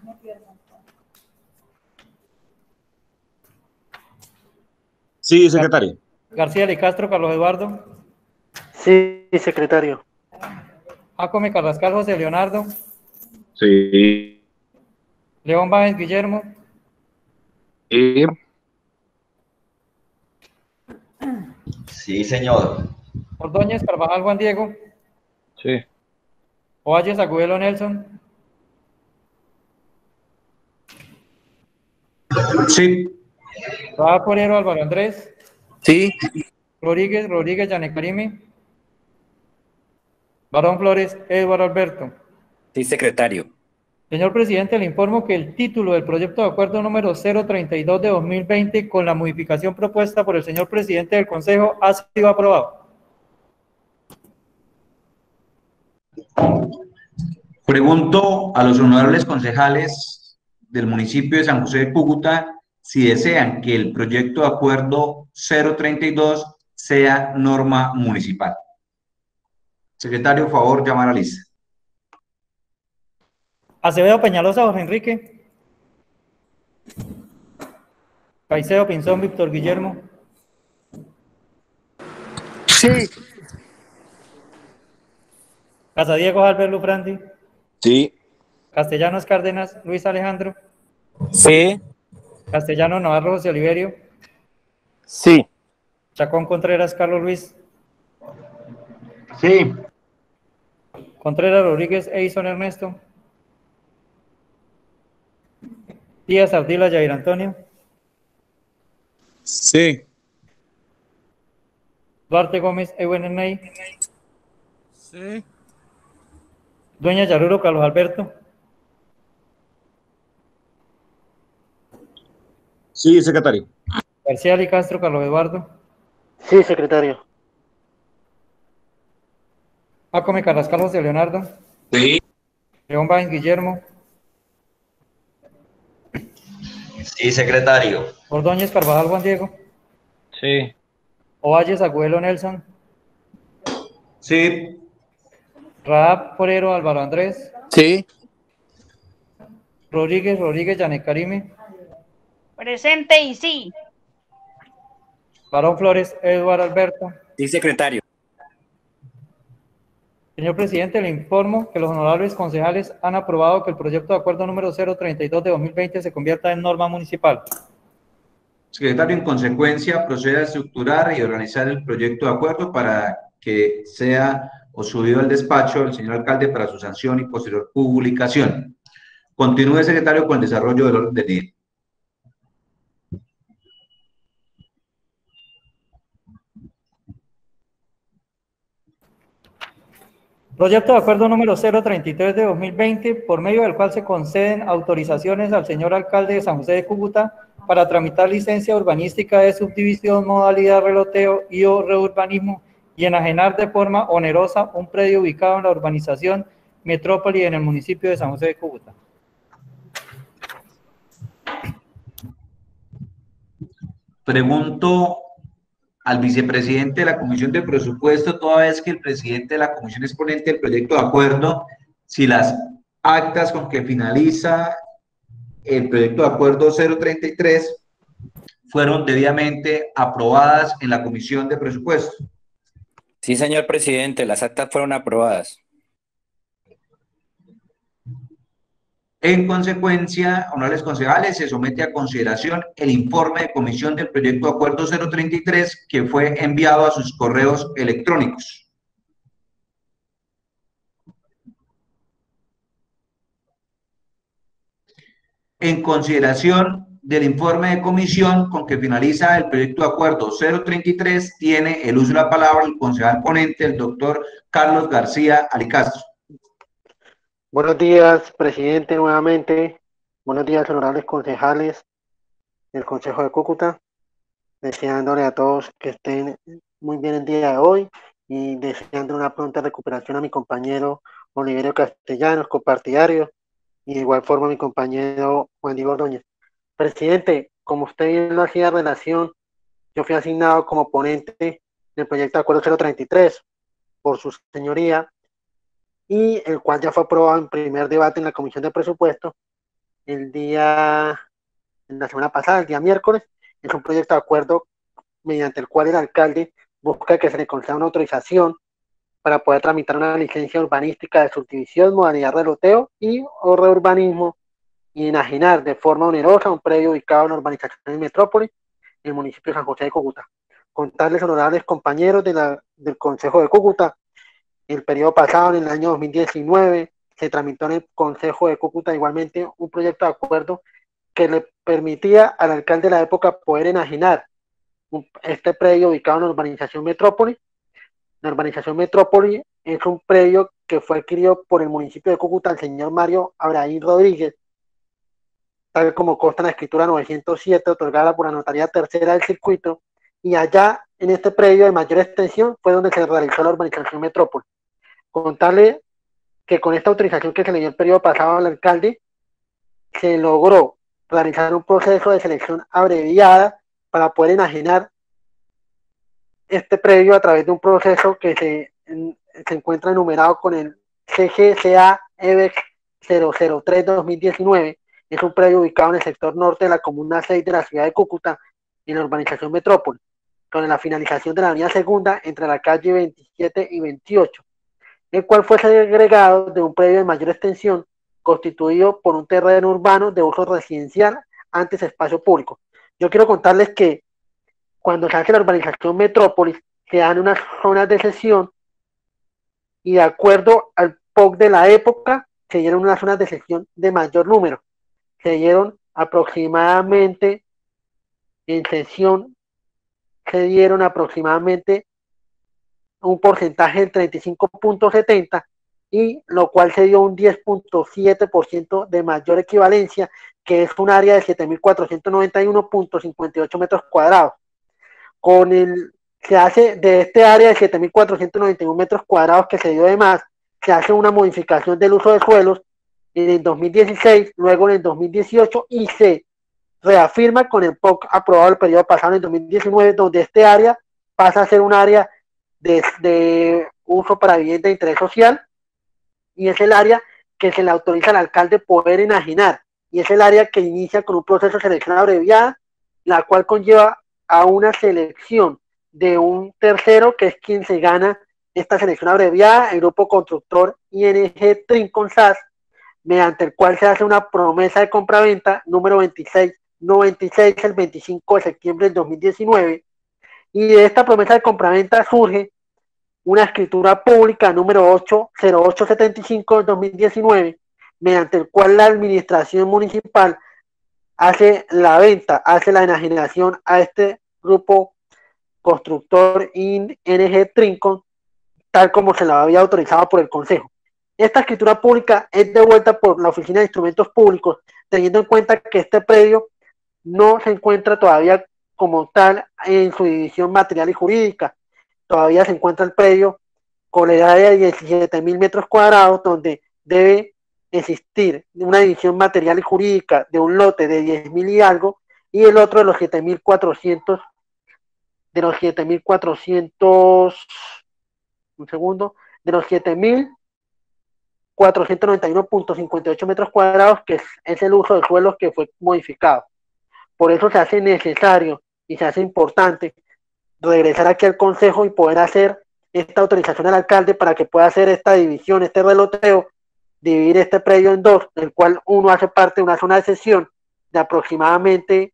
Sí, secretario. García de Castro Carlos Eduardo. Sí, secretario. Jacome Carrascal José Leonardo. Sí. León Báez Guillermo. Sí. Sí, señor. Ordóñez Carvajal Juan Diego. Sí. Ovalles Agudelo Nelson. Sí. Rafa Porero Álvaro Andrés. Sí. Rodríguez Rodríguez Yanecarimi. Barón Flores Eduardo Alberto. Sí, secretario. Señor presidente, le informo que el título del proyecto de acuerdo número cero treinta y dos de dos mil veinte con la modificación propuesta por el señor presidente del Consejo ha sido aprobado. Pregunto a los honorables concejales del municipio de San José de Cúcuta si desean que el proyecto de acuerdo cero treinta y dos sea norma municipal. Secretario, favor, llamar a lista. Acevedo Peñalosa Jorge Enrique. Caicedo Pinzón Víctor Guillermo. Sí. Casadiegos Albert Lufrandi. Sí. Castellanos Cárdenas Luis Alejandro. Sí. Castellano Navarro José Oliverio. Sí. Chacón Contreras Carlos Luis. Sí. Contreras Rodríguez Eison Ernesto. Díaz Ardila Jair Antonio. Sí. Duarte Gómez Ewen Erney. Sí. Dueña Yaruro Carlos Alberto. Sí, secretario. García de Castro Carlos Eduardo. Sí, secretario. Jacome Carrascal José Leonardo. Sí. León Báez Guillermo. Sí, secretario. Ordóñez Carvajal Juan Diego. Sí. Ovalles Agüelo Nelson. Sí. Raab Forero Álvaro Andrés. Sí. Rodríguez Rodríguez Yanet Karime. Presente y sí. Barón Flores Eduardo Alberto. Sí, secretario. Señor presidente, le informo que los honorables concejales han aprobado que el proyecto de acuerdo número cero treinta y dos de dos mil veinte se convierta en norma municipal. Secretario, en consecuencia, procede a estructurar y organizar el proyecto de acuerdo para que sea o subido al despacho del señor alcalde para su sanción y posterior publicación. Continúe, secretario, con el desarrollo del orden del día. Proyecto de acuerdo número cero treinta y tres de dos mil veinte, por medio del cual se conceden autorizaciones al señor alcalde de San José de Cúcuta para tramitar licencia urbanística de subdivisión, modalidad reloteo y o reurbanismo y enajenar de forma onerosa un predio ubicado en la urbanización Metrópoli en el municipio de San José de Cúcuta. Pregunto al vicepresidente de la Comisión de Presupuesto, toda vez que el presidente de la Comisión es ponente del proyecto de acuerdo, si las actas con que finaliza el proyecto de acuerdo cero treinta y tres fueron debidamente aprobadas en la Comisión de Presupuesto. Sí, señor presidente, las actas fueron aprobadas. En consecuencia, honorables concejales, se somete a consideración el informe de comisión del proyecto de acuerdo cero treinta y tres que fue enviado a sus correos electrónicos. En consideración del informe de comisión con que finaliza el proyecto de acuerdo cero treinta y tres, tiene el uso de la palabra el concejal ponente, el doctor Carlos García Alicastro. Buenos días, presidente, nuevamente. Buenos días, honorables concejales del Consejo de Cúcuta. Deseándole a todos que estén muy bien el día de hoy y deseando una pronta recuperación a mi compañero Oliverio Castellanos, compartidario, y de igual forma a mi compañero Juan Diego Ordóñez. Presidente, como usted bien lo hacía relación, yo fui asignado como ponente del proyecto de acuerdo cero treinta y tres por su señoría, y el cual ya fue aprobado en primer debate en la Comisión de Presupuesto el día, en la semana pasada, el día miércoles. Es un proyecto de acuerdo mediante el cual el alcalde busca que se le conceda una autorización para poder tramitar una licencia urbanística de subdivisión, modalidad de loteo y o reurbanismo y enajenar de forma onerosa un predio ubicado en la urbanización de Metrópoli, en el municipio de San José de Cúcuta. Contarles, honorables compañeros de la, del Consejo de Cúcuta, el periodo pasado, en el año dos mil diecinueve, se tramitó en el Consejo de Cúcuta igualmente un proyecto de acuerdo que le permitía al alcalde de la época poder enajenar un, este predio ubicado en la urbanización Metrópoli. La urbanización Metrópoli es un predio que fue adquirido por el municipio de Cúcuta, el señor Mario Abraín Rodríguez, tal como consta en la escritura novecientos siete, otorgada por la Notaría Tercera del Circuito, y allá, en este predio de mayor extensión, fue donde se realizó la urbanización Metrópoli. Contarle que con esta autorización que se le dio el periodo pasado al alcalde, se logró realizar un proceso de selección abreviada para poder enajenar este predio a través de un proceso que se, en, se encuentra enumerado con el C G C A E B E C cero cero tres dos mil diecinueve. Es un predio ubicado en el sector norte de la comuna seis de la ciudad de Cúcuta, en la urbanización Metrópoli, con la finalización de la avenida Segunda entre la calle veintisiete y veintiocho, el cual fue segregado de un predio de mayor extensión constituido por un terreno urbano de uso residencial, antes espacio público. Yo quiero contarles que cuando se hace la urbanización Metrópolis, se dan unas zonas de cesión y de acuerdo al P O C de la época, se dieron unas zonas de cesión de mayor número. Se dieron aproximadamente, en cesión, se dieron aproximadamente un porcentaje del treinta y cinco punto setenta, y lo cual se dio un diez punto siete por ciento de mayor equivalencia, que es un área de siete mil cuatrocientos noventa y uno punto cincuenta y ocho metros cuadrados. Con el, se hace de este área de siete mil cuatrocientos noventa y uno metros cuadrados que se dio de más, se hace una modificación del uso de suelos en el dos mil dieciséis, luego en el dos mil dieciocho y se reafirma con el P O C aprobado el periodo pasado en el dos mil diecinueve, donde este área pasa a ser un área de, de uso para vivienda de interés social y es el área que se le autoriza al alcalde poder enajenar y es el área que inicia con un proceso de selección abreviada, la cual conlleva a una selección de un tercero que es quien se gana esta selección abreviada, el grupo constructor I N G Trincon S A S, mediante el cual se hace una promesa de compraventa número veintiséis noventa y seis el veinticinco de septiembre del dos mil diecinueve, y de esta promesa de compraventa surge una escritura pública número ocho cero ocho setenta y cinco del dos mil diecinueve, mediante el cual la administración municipal hace la venta, hace la enajenación a este grupo constructor I N G Trincon, tal como se lo había autorizado por el Consejo. Esta escritura pública es devuelta por la Oficina de Instrumentos Públicos, teniendo en cuenta que este predio no se encuentra todavía como tal en su división material y jurídica. Todavía se encuentra el predio con la edad de diecisiete mil metros cuadrados, donde debe existir una división material y jurídica de un lote de diez mil y algo, y el otro de los siete mil cuatrocientos, de los siete mil cuatrocientos, un segundo, de los siete mil cuatrocientos noventa y uno punto cincuenta y ocho metros cuadrados, que es, es el uso de suelos que fue modificado. Por eso se hace necesario y se hace importante regresar aquí al Consejo y poder hacer esta autorización al alcalde para que pueda hacer esta división, este reloteo, dividir este predio en dos, del cual uno hace parte de una zona de cesión de aproximadamente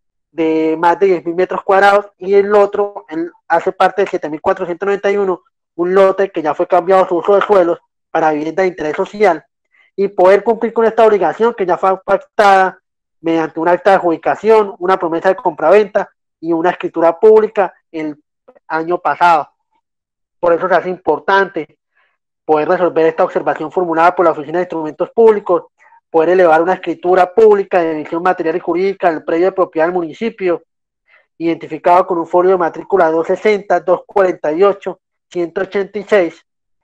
de más de diez mil metros cuadrados y el otro él hace parte de siete mil cuatrocientos noventa y uno, un lote que ya fue cambiado su uso de suelos para vivienda de interés social, y poder cumplir con esta obligación que ya fue pactada mediante un acta de adjudicación, una promesa de compraventa y una escritura pública el año pasado. Por eso se hace importante poder resolver esta observación formulada por la Oficina de Instrumentos Públicos, poder elevar una escritura pública de división material y jurídica del predio de propiedad del municipio, identificado con un folio de matrícula doscientos sesenta, doscientos cuarenta y ocho, ciento ochenta y seis,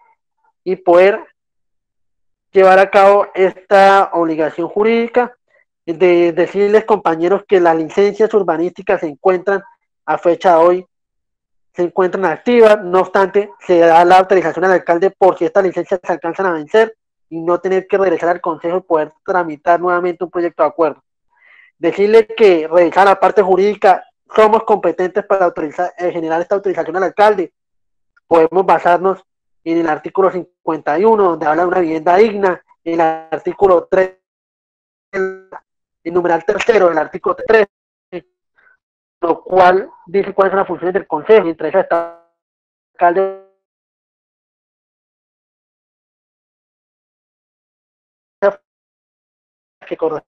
y poder llevar a cabo esta obligación jurídica de decirles, compañeros, que las licencias urbanísticas se encuentran a fecha de hoy, se encuentran activas. No obstante, se da la autorización al alcalde por si estas licencias se alcanzan a vencer y no tener que regresar al Consejo y poder tramitar nuevamente un proyecto de acuerdo. Decirle que revisar la parte jurídica, somos competentes para autorizar, eh, generar esta autorización al alcalde. Podemos basarnos en el artículo cincuenta y uno, donde habla de una vivienda digna, en el artículo tres, el numeral tercero del artículo tres, lo cual dice cuáles son las funciones del Consejo, y entre esas está el alcalde que corresponde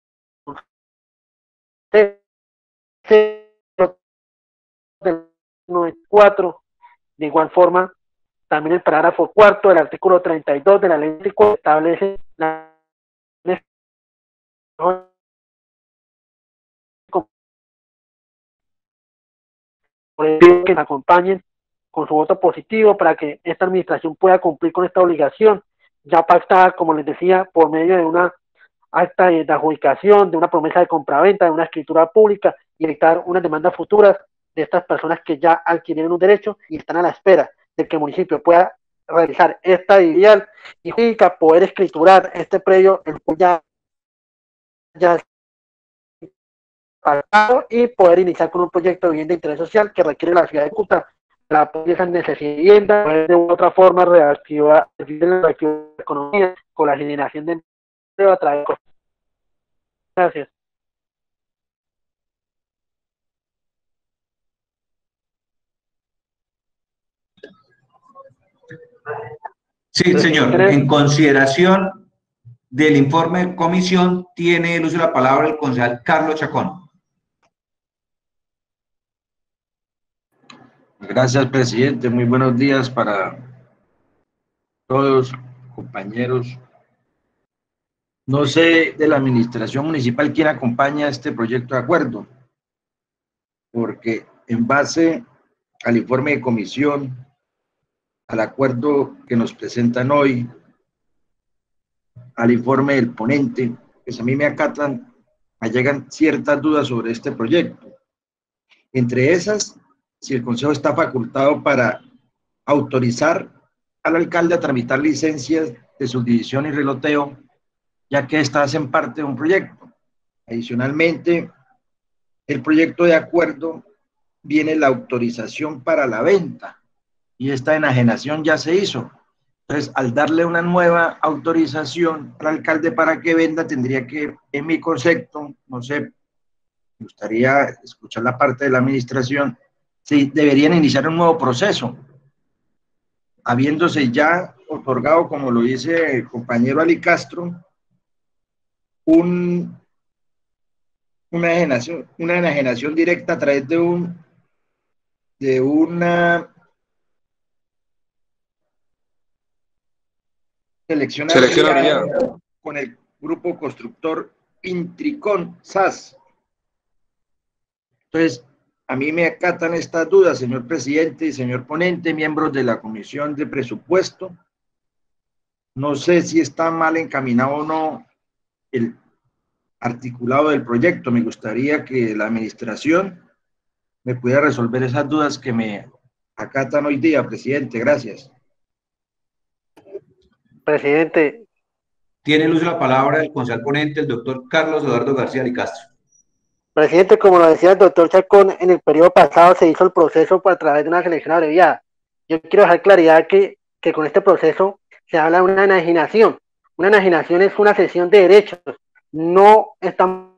del noventa y cuatro. De igual forma, también el parágrafo cuarto del artículo treinta y dos de la ley establece la por ello que me acompañen con su voto positivo para que esta administración pueda cumplir con esta obligación ya pactada, como les decía, por medio de una acta de, de adjudicación, de una promesa de compraventa, de una escritura pública, y evitar unas demandas futuras de estas personas que ya adquirieron un derecho y están a la espera de que el municipio pueda realizar esta ideal y jurídica, poder escriturar este predio, el cual ya, ya pagado, y poder iniciar con un proyecto de vivienda de interés social que requiere la ciudad de Cúcuta para apoyar esas necesidades de vivienda, poder de otra forma reactivar la economía con la generación de empleo a través de... Gracias. Sí, señor. En consideración del informe de comisión, tiene el uso de la palabra el concejal Carlos Chacón. Gracias, presidente. Muy buenos días para todos, compañeros. No sé de la administración municipal quién acompaña este proyecto de acuerdo, porque en base al informe de comisión, al acuerdo que nos presentan hoy, al informe del ponente, pues a mí me acatan, me llegan ciertas dudas sobre este proyecto. Entre esas, si el Consejo está facultado para autorizar al alcalde a tramitar licencias de subdivisión y reloteo, ya que estas hacen parte de un proyecto. Adicionalmente, el proyecto de acuerdo viene la autorización para la venta y esta enajenación ya se hizo. Entonces, al darle una nueva autorización al alcalde para que venda, tendría que, en mi concepto, no sé, me gustaría escuchar la parte de la administración, si deberían iniciar un nuevo proceso, habiéndose ya otorgado, como lo dice el compañero Ali Castro, un, una, enajenación, una enajenación directa a través de, un, de una selección Selección con el grupo constructor Intricon S A S. Entonces, a mí me acatan estas dudas, señor presidente y señor ponente, miembros de la Comisión de Presupuesto. No sé si está mal encaminado o no el articulado del proyecto. Me gustaría que la administración me pudiera resolver esas dudas que me acatan hoy día, presidente. Gracias. Presidente. Tiene el uso de la palabra el concejal ponente, el doctor Carlos Eduardo García de Castro. Presidente, como lo decía el doctor Chacón, en el periodo pasado se hizo el proceso a través de una selección abreviada. Yo quiero dejar claridad que, que con este proceso se habla de una enajenación. Una enajenación es una cesión de derechos. No estamos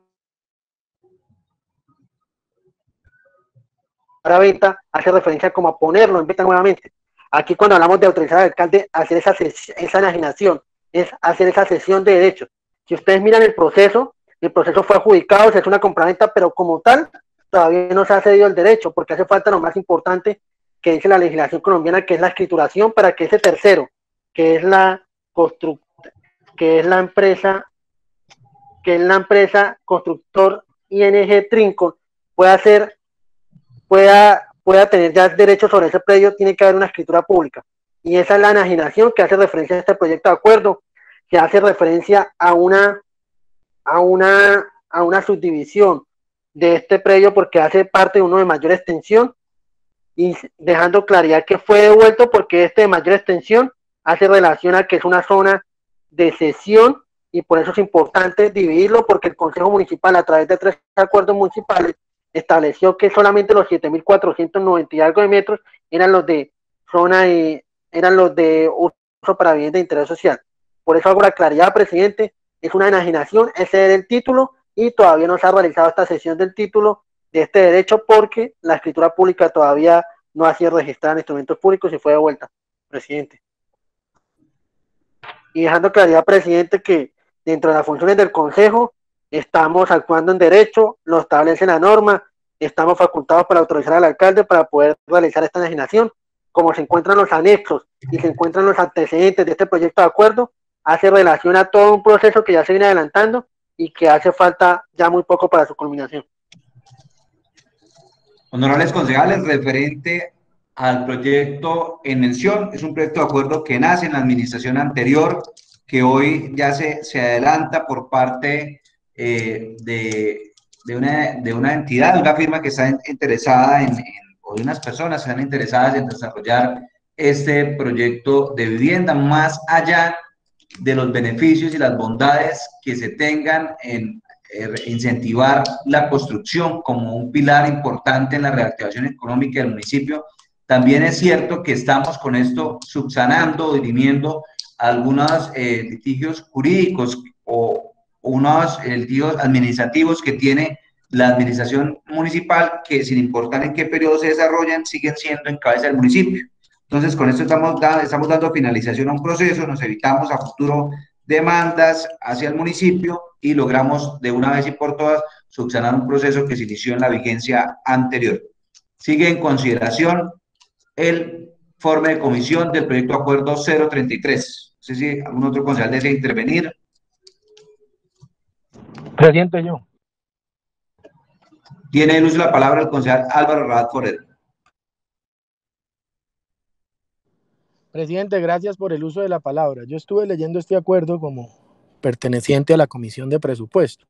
para venta, hace referencia como a ponerlo en venta nuevamente. Aquí cuando hablamos de autorizar al alcalde a hacer esa, esa enajenación, es hacer esa cesión de derechos. Si ustedes miran el proceso, el proceso fue adjudicado, se hace una compraventa, pero como tal, todavía no se ha cedido el derecho, porque hace falta lo más importante que dice la legislación colombiana, que es la escrituración, para que ese tercero, que es la constru que es la empresa, que es la empresa constructor I N G Trinco, pueda hacer, pueda, pueda tener ya derechos sobre ese predio, tiene que haber una escritura pública. Y esa es la enajenación que hace referencia a este proyecto de acuerdo, que hace referencia a una a una, a una subdivisión de este predio porque hace parte de uno de mayor extensión y dejando claridad que fue devuelto porque este de mayor extensión hace relación a que es una zona de cesión y por eso es importante dividirlo porque el Consejo Municipal a través de tres acuerdos municipales estableció que solamente los siete mil cuatrocientos noventa y algo de metros eran los de zona y eran los de uso para vivienda de interés social. Por eso hago la claridad, presidente. Es una enajenación, ese era el título y todavía no se ha realizado esta sesión del título de este derecho porque la escritura pública todavía no ha sido registrada en instrumentos públicos y fue de vuelta, presidente. Y dejando claridad, presidente, que dentro de las funciones del Consejo estamos actuando en derecho, lo establece la norma, estamos facultados para autorizar al alcalde para poder realizar esta enajenación. Como se encuentran los anexos y se encuentran los antecedentes de este proyecto de acuerdo, hace relación a todo un proceso que ya se viene adelantando y que hace falta ya muy poco para su culminación. Honorables concejales, referente al proyecto en mención, es un proyecto de acuerdo que nace en la administración anterior, que hoy ya se, se adelanta por parte eh, de, de, una, de una entidad, de una firma que está interesada en, en, o de unas personas que están interesadas en desarrollar este proyecto de vivienda, más allá de los beneficios y las bondades que se tengan en eh, incentivar la construcción como un pilar importante en la reactivación económica del municipio. También es cierto que estamos con esto subsanando o dirimiendo algunos eh, litigios jurídicos o unos eh, litigios administrativos que tiene la administración municipal que sin importar en qué periodo se desarrollan siguen siendo en cabeza del municipio. Entonces, con esto estamos, da, estamos dando finalización a un proceso, nos evitamos a futuro demandas hacia el municipio y logramos de una vez y por todas subsanar un proceso que se inició en la vigencia anterior. Sigue en consideración el informe de comisión del proyecto de acuerdo cero treinta y tres. No sé si algún otro concejal desea intervenir. Presidente, yo. Tiene el uso de la palabra el concejal Álvaro Rabat Forero. Presidente, gracias por el uso de la palabra. Yo estuve leyendo este acuerdo como, perteneciente a la Comisión de Presupuesto.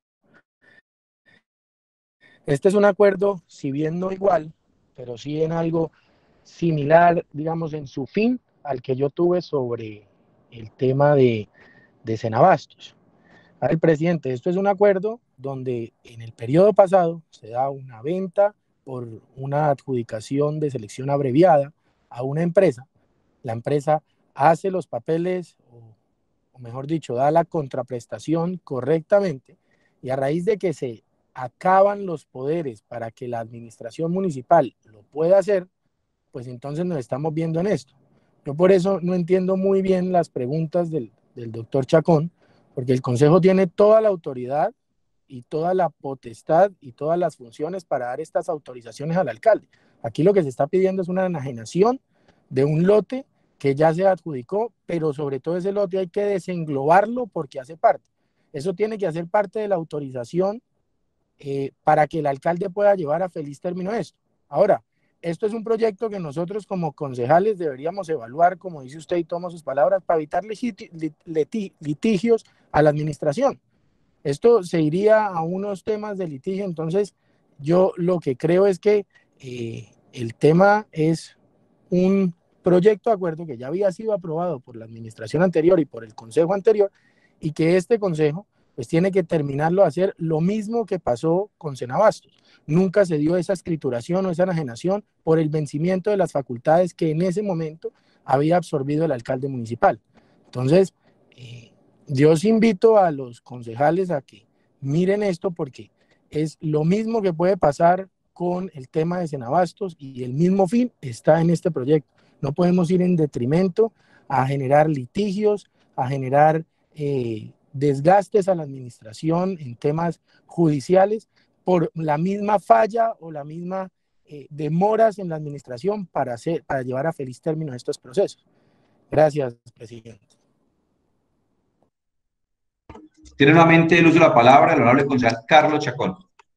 Este es un acuerdo, si bien no igual, pero sí en algo similar, digamos, en su fin, al que yo tuve sobre el tema de, de Senabastos. A ver, presidente, esto es un acuerdo donde en el periodo pasado se da una venta por una adjudicación de selección abreviada a una empresa. La empresa hace los papeles, o, o mejor dicho, da la contraprestación correctamente, y a raíz de que se acaban los poderes para que la administración municipal lo pueda hacer, pues entonces nos estamos viendo en esto. Yo por eso no entiendo muy bien las preguntas del, del doctor Chacón, porque el Consejo tiene toda la autoridad y toda la potestad y todas las funciones para dar estas autorizaciones al alcalde. Aquí lo que se está pidiendo es una enajenación de un lote que ya se adjudicó, pero sobre todo ese lote hay que desenglobarlo porque hace parte. Eso tiene que hacer parte de la autorización eh, para que el alcalde pueda llevar a feliz término esto. Ahora, esto es un proyecto que nosotros como concejales deberíamos evaluar, como dice usted y toma sus palabras, para evitar litigios a la administración. Esto se iría a unos temas de litigio, entonces yo lo que creo es que eh, el tema es un proyecto de acuerdo que ya había sido aprobado por la administración anterior y por el consejo anterior, y que este consejo pues tiene que terminarlo a hacer lo mismo que pasó con Senabastos. Nunca se dio esa escrituración o esa enajenación por el vencimiento de las facultades que en ese momento había absorbido el alcalde municipal. Entonces, eh, yo os invito a los concejales a que miren esto, porque es lo mismo que puede pasar con el tema de Senabastos y el mismo fin está en este proyecto. No podemos ir en detrimento a generar litigios, a generar eh, desgastes a la administración en temas judiciales por la misma falla o la misma eh, demoras en la administración para, hacer, para llevar a feliz término estos procesos. Gracias, presidente. Tiene nuevamente el uso de la palabra el honorable concejal Carlos Chacón.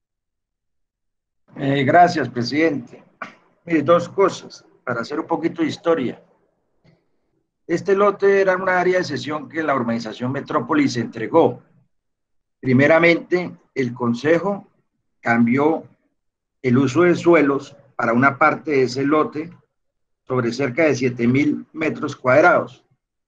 Eh, gracias, presidente. Mire, dos cosas, para hacer un poquito de historia. Este lote era una área de cesión que la urbanización Metrópolis entregó. Primeramente, el Consejo cambió el uso de suelos para una parte de ese lote sobre cerca de siete mil metros cuadrados.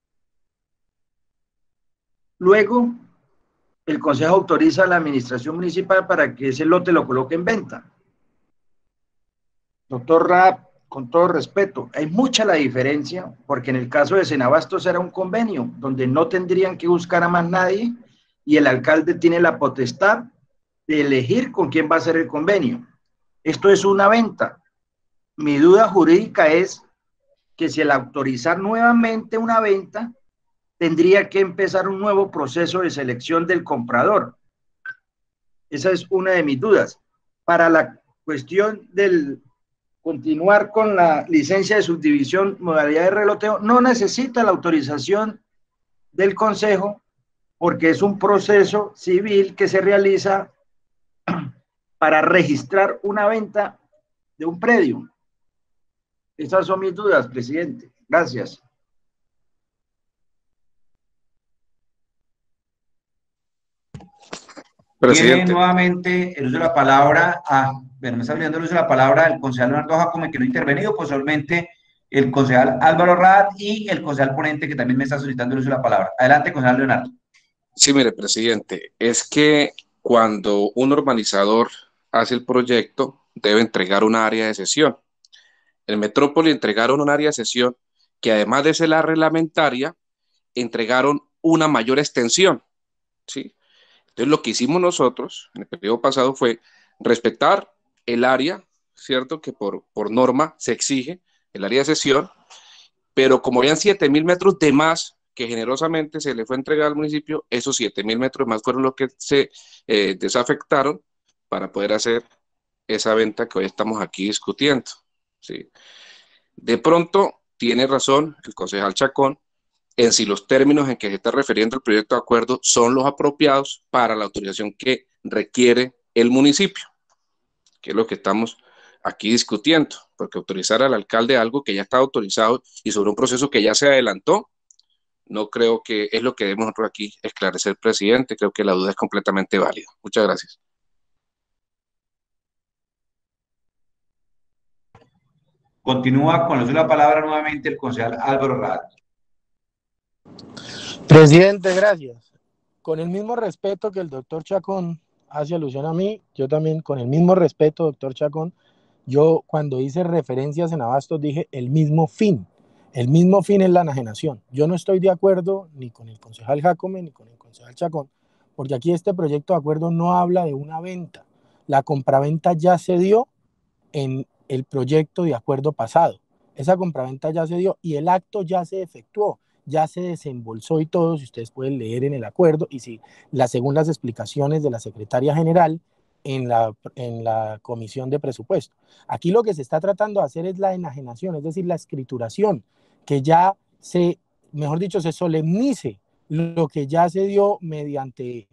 Luego, el Consejo autoriza a la administración municipal para que ese lote lo coloque en venta. Doctor Raab, con todo respeto, hay mucha la diferencia, porque en el caso de Senabastos era un convenio donde no tendrían que buscar a más nadie y el alcalde tiene la potestad de elegir con quién va a ser el convenio. Esto es una venta. Mi duda jurídica es que si al autorizar nuevamente una venta, tendría que empezar un nuevo proceso de selección del comprador. Esa es una de mis dudas. Para la cuestión del continuar con la licencia de subdivisión, modalidad de reloteo, no necesita la autorización del Consejo porque es un proceso civil que se realiza para registrar una venta de un predio. Estas son mis dudas, presidente. Gracias. Presidente. Tiene nuevamente el uso de la palabra, ah, bueno, me está olvidando el uso de la palabra el concejal Leonardo Jacome, que no ha intervenido, posiblemente el concejal Álvaro Raad y el concejal ponente, que también me está solicitando el uso de la palabra. Adelante, concejal Leonardo. Sí, mire, presidente, es que cuando un urbanizador hace el proyecto, debe entregar una área de cesión. En Metrópoli entregaron un área de cesión que, además de ser la reglamentaria, entregaron una mayor extensión, ¿sí? Entonces, lo que hicimos nosotros en el periodo pasado fue respetar el área, ¿cierto? Que por, por norma se exige, el área de cesión, pero como habían siete mil metros de más que generosamente se le fue entregado al municipio, esos siete mil metros más fueron los que se eh, desafectaron para poder hacer esa venta que hoy estamos aquí discutiendo, ¿sí? De pronto, tiene razón el concejal Chacón en si los términos en que se está refiriendo el proyecto de acuerdo son los apropiados para la autorización que requiere el municipio, que es lo que estamos aquí discutiendo, porque autorizar al alcalde algo que ya está autorizado y sobre un proceso que ya se adelantó, no creo que es lo que debemos nosotros aquí esclarecer, presidente. Creo que la duda es completamente válida. Muchas gracias. Continúa con la palabra nuevamente el concejal Álvaro Raad. Presidente, gracias. Con el mismo respeto que el doctor Chacón hace alusión a mí, yo también, con el mismo respeto, doctor Chacón, yo cuando hice referencias en Abastos dije el mismo fin. El mismo fin es la enajenación. Yo no estoy de acuerdo ni con el concejal Jacome ni con el concejal Chacón, porque aquí este proyecto de acuerdo no habla de una venta. La compraventa ya se dio en el proyecto de acuerdo pasado. Esa compraventa ya se dio y el acto ya se efectuó, ya se desembolsó y todo, si ustedes pueden leer en el acuerdo, y si la, según las explicaciones de la secretaria general en la, en la comisión de presupuesto. Aquí lo que se está tratando de hacer es la enajenación, es decir, la escrituración, que ya se, mejor dicho, se solemnice lo que ya se dio mediante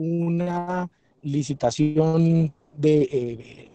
una licitación de, eh,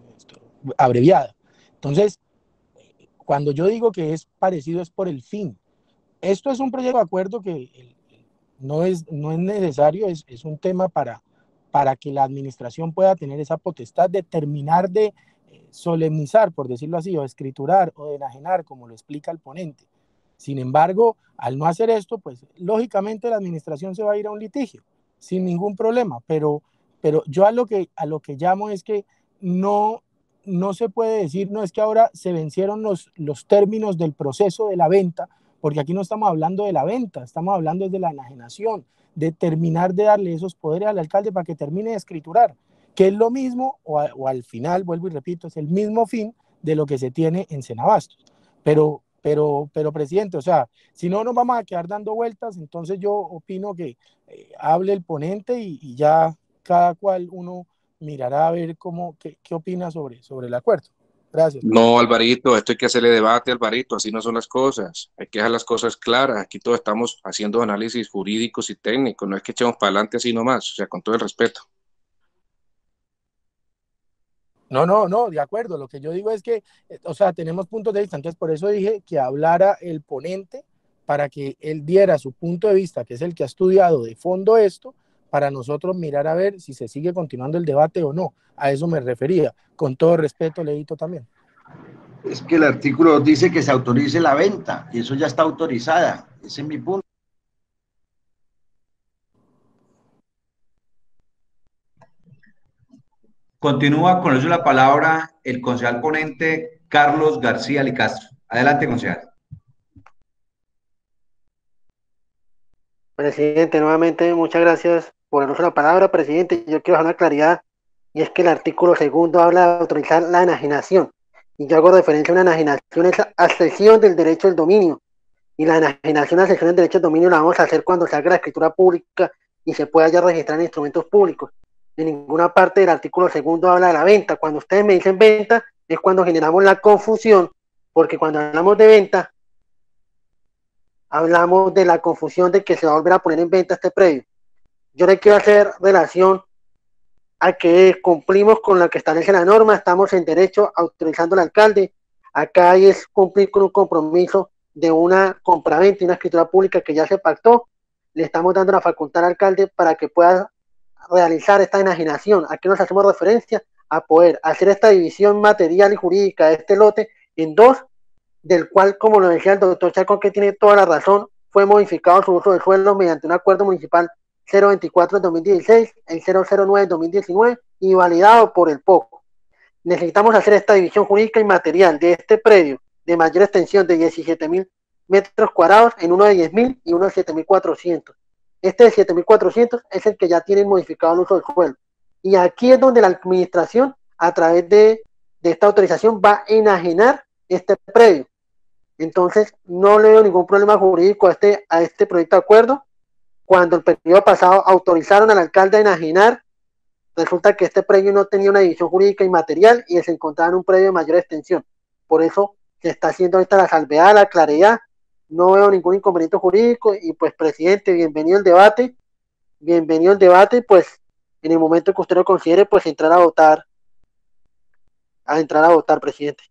abreviada. Entonces, cuando yo digo que es parecido es por el fin. Esto es un proyecto de acuerdo que no es, no es necesario, es, es un tema para, para que la administración pueda tener esa potestad de terminar de solemnizar, por decirlo así, o escriturar o de enajenar, como lo explica el ponente. Sin embargo, al no hacer esto, pues lógicamente la administración se va a ir a un litigio, sin ningún problema, pero, pero yo a lo, que, a lo que llamo es que no, no se puede decir, no es que ahora se vencieron los, los términos del proceso de la venta, porque aquí no estamos hablando de la venta, estamos hablando de la enajenación, de terminar de darle esos poderes al alcalde para que termine de escriturar, que es lo mismo, o, a, o al final, vuelvo y repito, es el mismo fin de lo que se tiene en Senabastos. Pero, pero, pero presidente, o sea, si no nos vamos a quedar dando vueltas, entonces yo opino que eh, hable el ponente y, y ya cada cual uno mirará a ver cómo, qué, qué opina sobre, sobre el acuerdo. Gracias. No, Alvarito, esto hay que hacerle debate, Alvarito, así no son las cosas. Hay que dejar las cosas claras. Aquí todos estamos haciendo análisis jurídicos y técnicos, no es que echemos para adelante así nomás, o sea, con todo el respeto. No, no, no, de acuerdo. Lo que yo digo es que, o sea, tenemos puntos de vista. Entonces, por eso dije que hablara el ponente para que él diera su punto de vista, que es el que ha estudiado de fondo esto, para nosotros mirar a ver si se sigue continuando el debate o no. A eso me refería. Con todo respeto, Leito también. Es que el artículo dice que se autorice la venta, y eso ya está autorizada. Ese es mi punto. Continúa con eso la palabra el concejal ponente Carlos García Licastro. Adelante, concejal. Presidente, nuevamente muchas gracias por el uso de la palabra, presidente. Yo quiero dejar una claridad, y es que el artículo segundo habla de autorizar la enajenación, y yo hago referencia a una enajenación, es accesión del derecho al dominio, y la enajenación a accesión del derecho al dominio la vamos a hacer cuando salga la escritura pública y se pueda ya registrar en instrumentos públicos. En ninguna parte del artículo segundo habla de la venta. Cuando ustedes me dicen venta, es cuando generamos la confusión, porque cuando hablamos de venta, hablamos de la confusión de que se va a volver a poner en venta este predio. Yo le quiero hacer relación a que cumplimos con lo que establece la norma, estamos en derecho autorizando al alcalde. Acá es cumplir con un compromiso de una compraventa y una escritura pública que ya se pactó. Le estamos dando la facultad al alcalde para que pueda realizar esta enajenación. Aquí nos hacemos referencia a poder hacer esta división material y jurídica de este lote en dos, del cual, como lo decía el doctor Chacón, que tiene toda la razón, fue modificado su uso del suelo mediante un acuerdo municipal cero veinticuatro de dos mil dieciséis, el cero cero nueve de dos mil diecinueve y validado por el P O C. Necesitamos hacer esta división jurídica y material de este predio de mayor extensión de diecisiete mil metros cuadrados en uno de diez mil y uno de siete mil cuatrocientos. Este de siete mil cuatrocientos es el que ya tiene modificado el uso del suelo. Y aquí es donde la administración, a través de, de esta autorización, va a enajenar este predio. Entonces, no le veo ningún problema jurídico a este, a este proyecto de acuerdo. Cuando el periodo pasado autorizaron al alcalde a enajenar, resulta que este predio no tenía una división jurídica y material y se encontraba en un predio de mayor extensión. Por eso se está haciendo ahorita la salvedad, la claridad. No veo ningún inconveniente jurídico y pues, presidente, bienvenido al debate, bienvenido al debate, pues en el momento que usted lo considere, pues entrar a votar, a entrar a votar, presidente.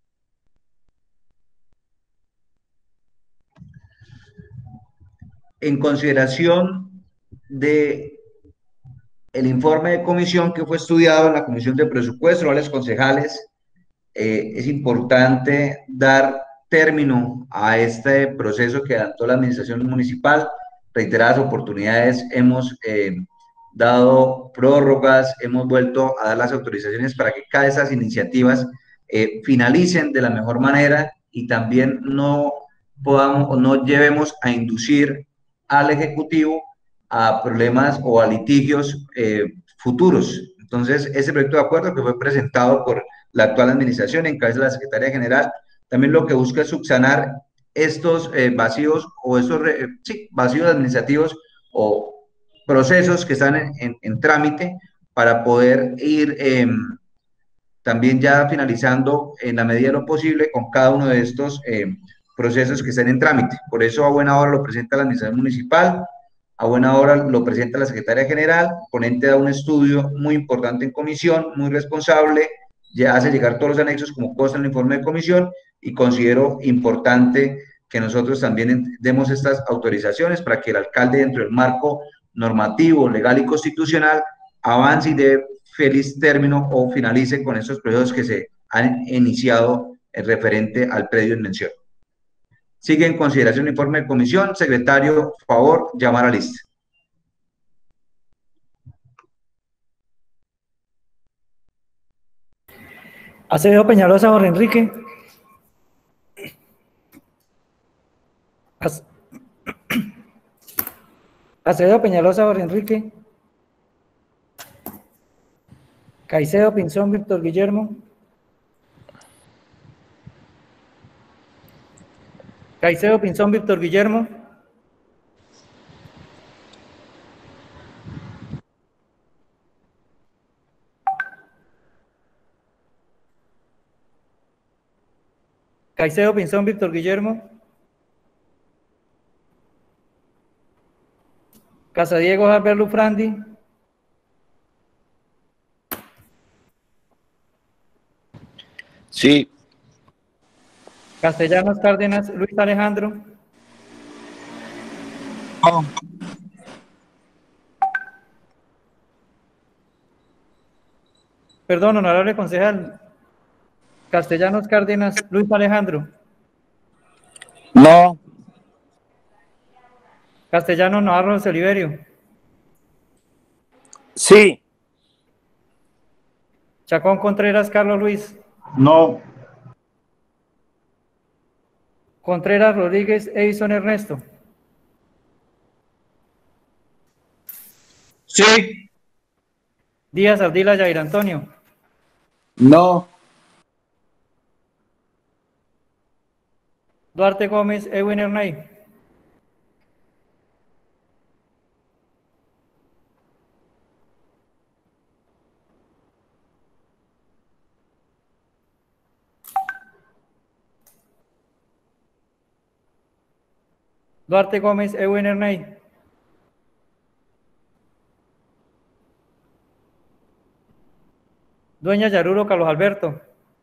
en consideración de el informe de comisión que fue estudiado en la Comisión de Presupuesto, a los concejales, eh, es importante dar término a este proceso que adelantó la administración municipal. Reiteradas oportunidades hemos eh, dado prórrogas, hemos vuelto a dar las autorizaciones para que cada de esas iniciativas eh, finalicen de la mejor manera y también no podamos o no llevemos a inducir al Ejecutivo a problemas o a litigios eh, futuros. Entonces, ese proyecto de acuerdo que fue presentado por la actual administración en cabeza de la Secretaría General, también lo que busca es subsanar estos eh, vacíos o estos eh, sí, vacíos administrativos o procesos que están en, en, en trámite para poder ir eh, también ya finalizando en la medida de lo posible con cada uno de estos eh, procesos que están en trámite. Por eso a buena hora lo presenta la administración municipal, a buena hora lo presenta la Secretaria General, ponente da un estudio muy importante en comisión, muy responsable, ya hace llegar todos los anexos como consta en el informe de comisión y considero importante que nosotros también demos estas autorizaciones para que el alcalde dentro del marco normativo, legal y constitucional avance y dé feliz término o finalice con estos proyectos que se han iniciado en referente al predio en mención. Sigue en consideración el informe de comisión. Secretario, favor, llamar a lista. Acevedo Peñalosa, Jorge Enrique. Acevedo Peñalosa, Jorge Enrique. Caicedo Pinzón, Víctor Guillermo. Caicedo Pinzón, Víctor Guillermo. Caicedo Pinzón, Víctor Guillermo. Casadiego Albert Lufrandi. Sí. Castellanos Cárdenas Luis Alejandro. No. Perdón, honorable concejal. Castellanos Cárdenas Luis Alejandro. No. Castellanos Navarro Oliverio. Sí. Chacón Contreras Carlos Luis. No. Contreras Rodríguez Edison Ernesto. Sí. Díaz Ardila Yair Antonio. No. Duarte Gómez Edwin Ernay. Duarte Gómez Edwin Ernay. Dueña Yaruro Carlos Alberto.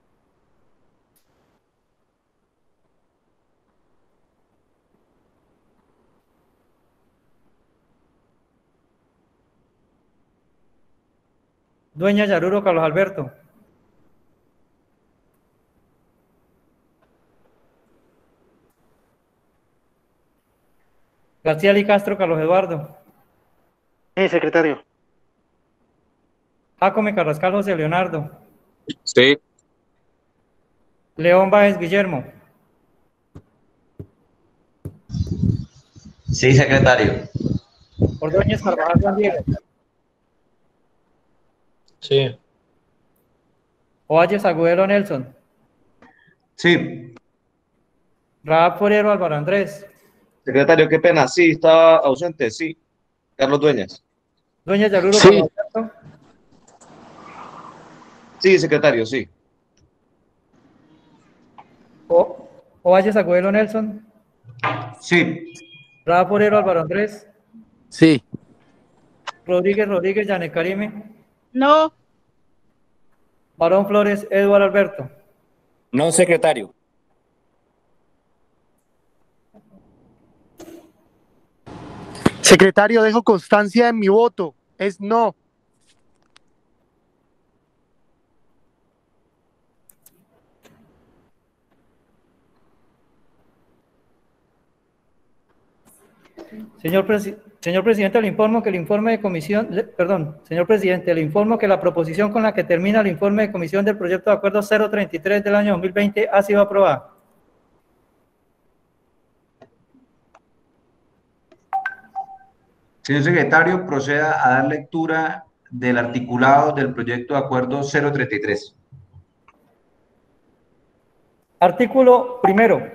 Dueña Yaruro Carlos Alberto. García Lee Castro Carlos Eduardo. Sí, secretario. Jacome Carrascal José Leonardo. Sí. León Báez Guillermo. Sí, secretario. Ordóñez Carvajal Juan Diego. Sí. Ovalles Agudelo Nelson. Sí. Raab Forero Álvaro Andrés. Secretario, qué pena. Sí, estaba ausente, sí. Carlos Dueñas. Dueña Yaruro Sí. Carlos Alberto. Sí, secretario, sí. O, Ovalles Agudelo Nelson. Sí. Raab Forero Álvaro Andrés. Sí. Rodríguez Rodríguez Yanet Karime. No. Barón Flores Eduardo Alberto. No, secretario. Secretario, dejo constancia en mi voto. Es no. Señor, presi señor presidente, le informo que el informe de comisión, le, perdón, señor presidente, le informo que la proposición con la que termina el informe de comisión del proyecto de acuerdo cero treinta y tres del año dos mil veinte ha sido aprobada. Señor secretario, proceda a dar lectura del articulado del proyecto de acuerdo cero treinta y tres. Artículo primero.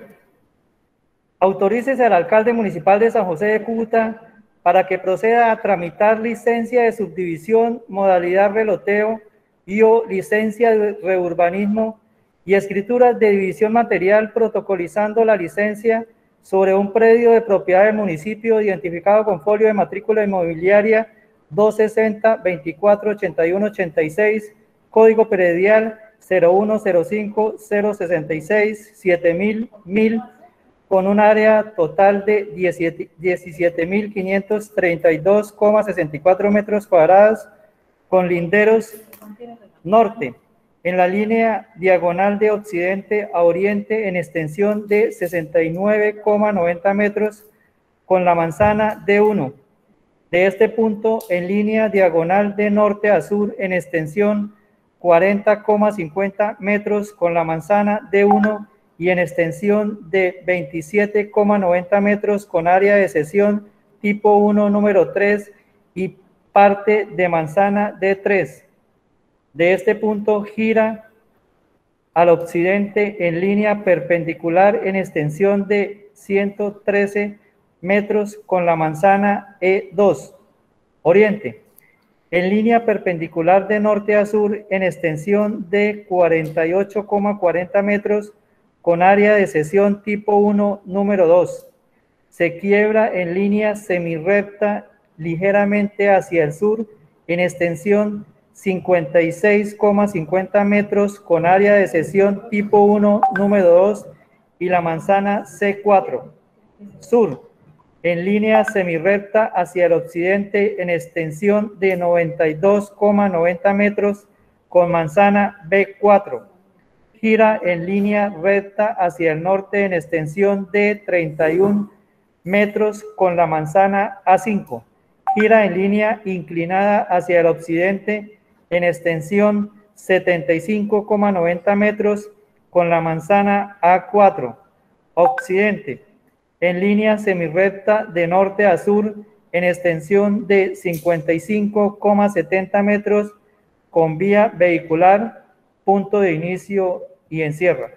Autorícese al alcalde municipal de San José de Cúcuta para que proceda a tramitar licencia de subdivisión, modalidad reloteo y o licencia de reurbanismo y escrituras de división material protocolizando la licencia sobre un predio de propiedad del municipio identificado con folio de matrícula inmobiliaria doscientos sesenta, veinticuatro, ochenta y uno, ochenta y seis, código predial cero uno cero cinco, cero sesenta y seis, siete mil, mil, con un área total de diecisiete mil quinientos treinta y dos coma sesenta y cuatro metros cuadrados, con linderos norte, en la línea diagonal de occidente a oriente en extensión de sesenta y nueve coma noventa metros, con la manzana D uno. De este punto, en línea diagonal de norte a sur en extensión cuarenta coma cincuenta metros, con la manzana D uno, y en extensión de veintisiete coma noventa metros con área de cesión tipo uno número tres y parte de manzana D tres. De este punto gira al occidente en línea perpendicular en extensión de ciento trece metros con la manzana E dos. Oriente, en línea perpendicular de norte a sur en extensión de cuarenta y ocho coma cuarenta metros con área de cesión tipo uno número dos. Se quiebra en línea semirrecta ligeramente hacia el sur en extensión cincuenta y seis coma cincuenta metros con área de cesión tipo uno número dos y la manzana C cuatro. Sur, en línea semirrecta hacia el occidente en extensión de noventa y dos coma noventa metros con manzana B cuatro. Gira en línea recta hacia el norte en extensión de treinta y uno metros con la manzana A cinco. Gira en línea inclinada hacia el occidente en extensión setenta y cinco coma noventa metros con la manzana A cuatro. Occidente, en línea semirrecta de norte a sur en extensión de cincuenta y cinco coma setenta metros con vía vehicular, punto de inicio y encierra.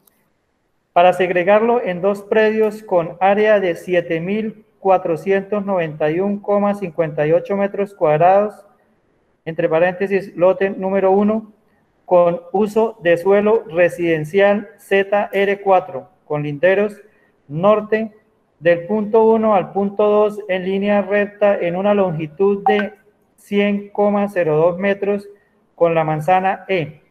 Para segregarlo en dos predios con área de siete mil cuatrocientos noventa y uno coma cincuenta y ocho metros cuadrados, entre paréntesis, lote número uno, con uso de suelo residencial Z R cuatro, con linderos norte del punto uno al punto dos en línea recta en una longitud de cien coma cero dos metros con la manzana E.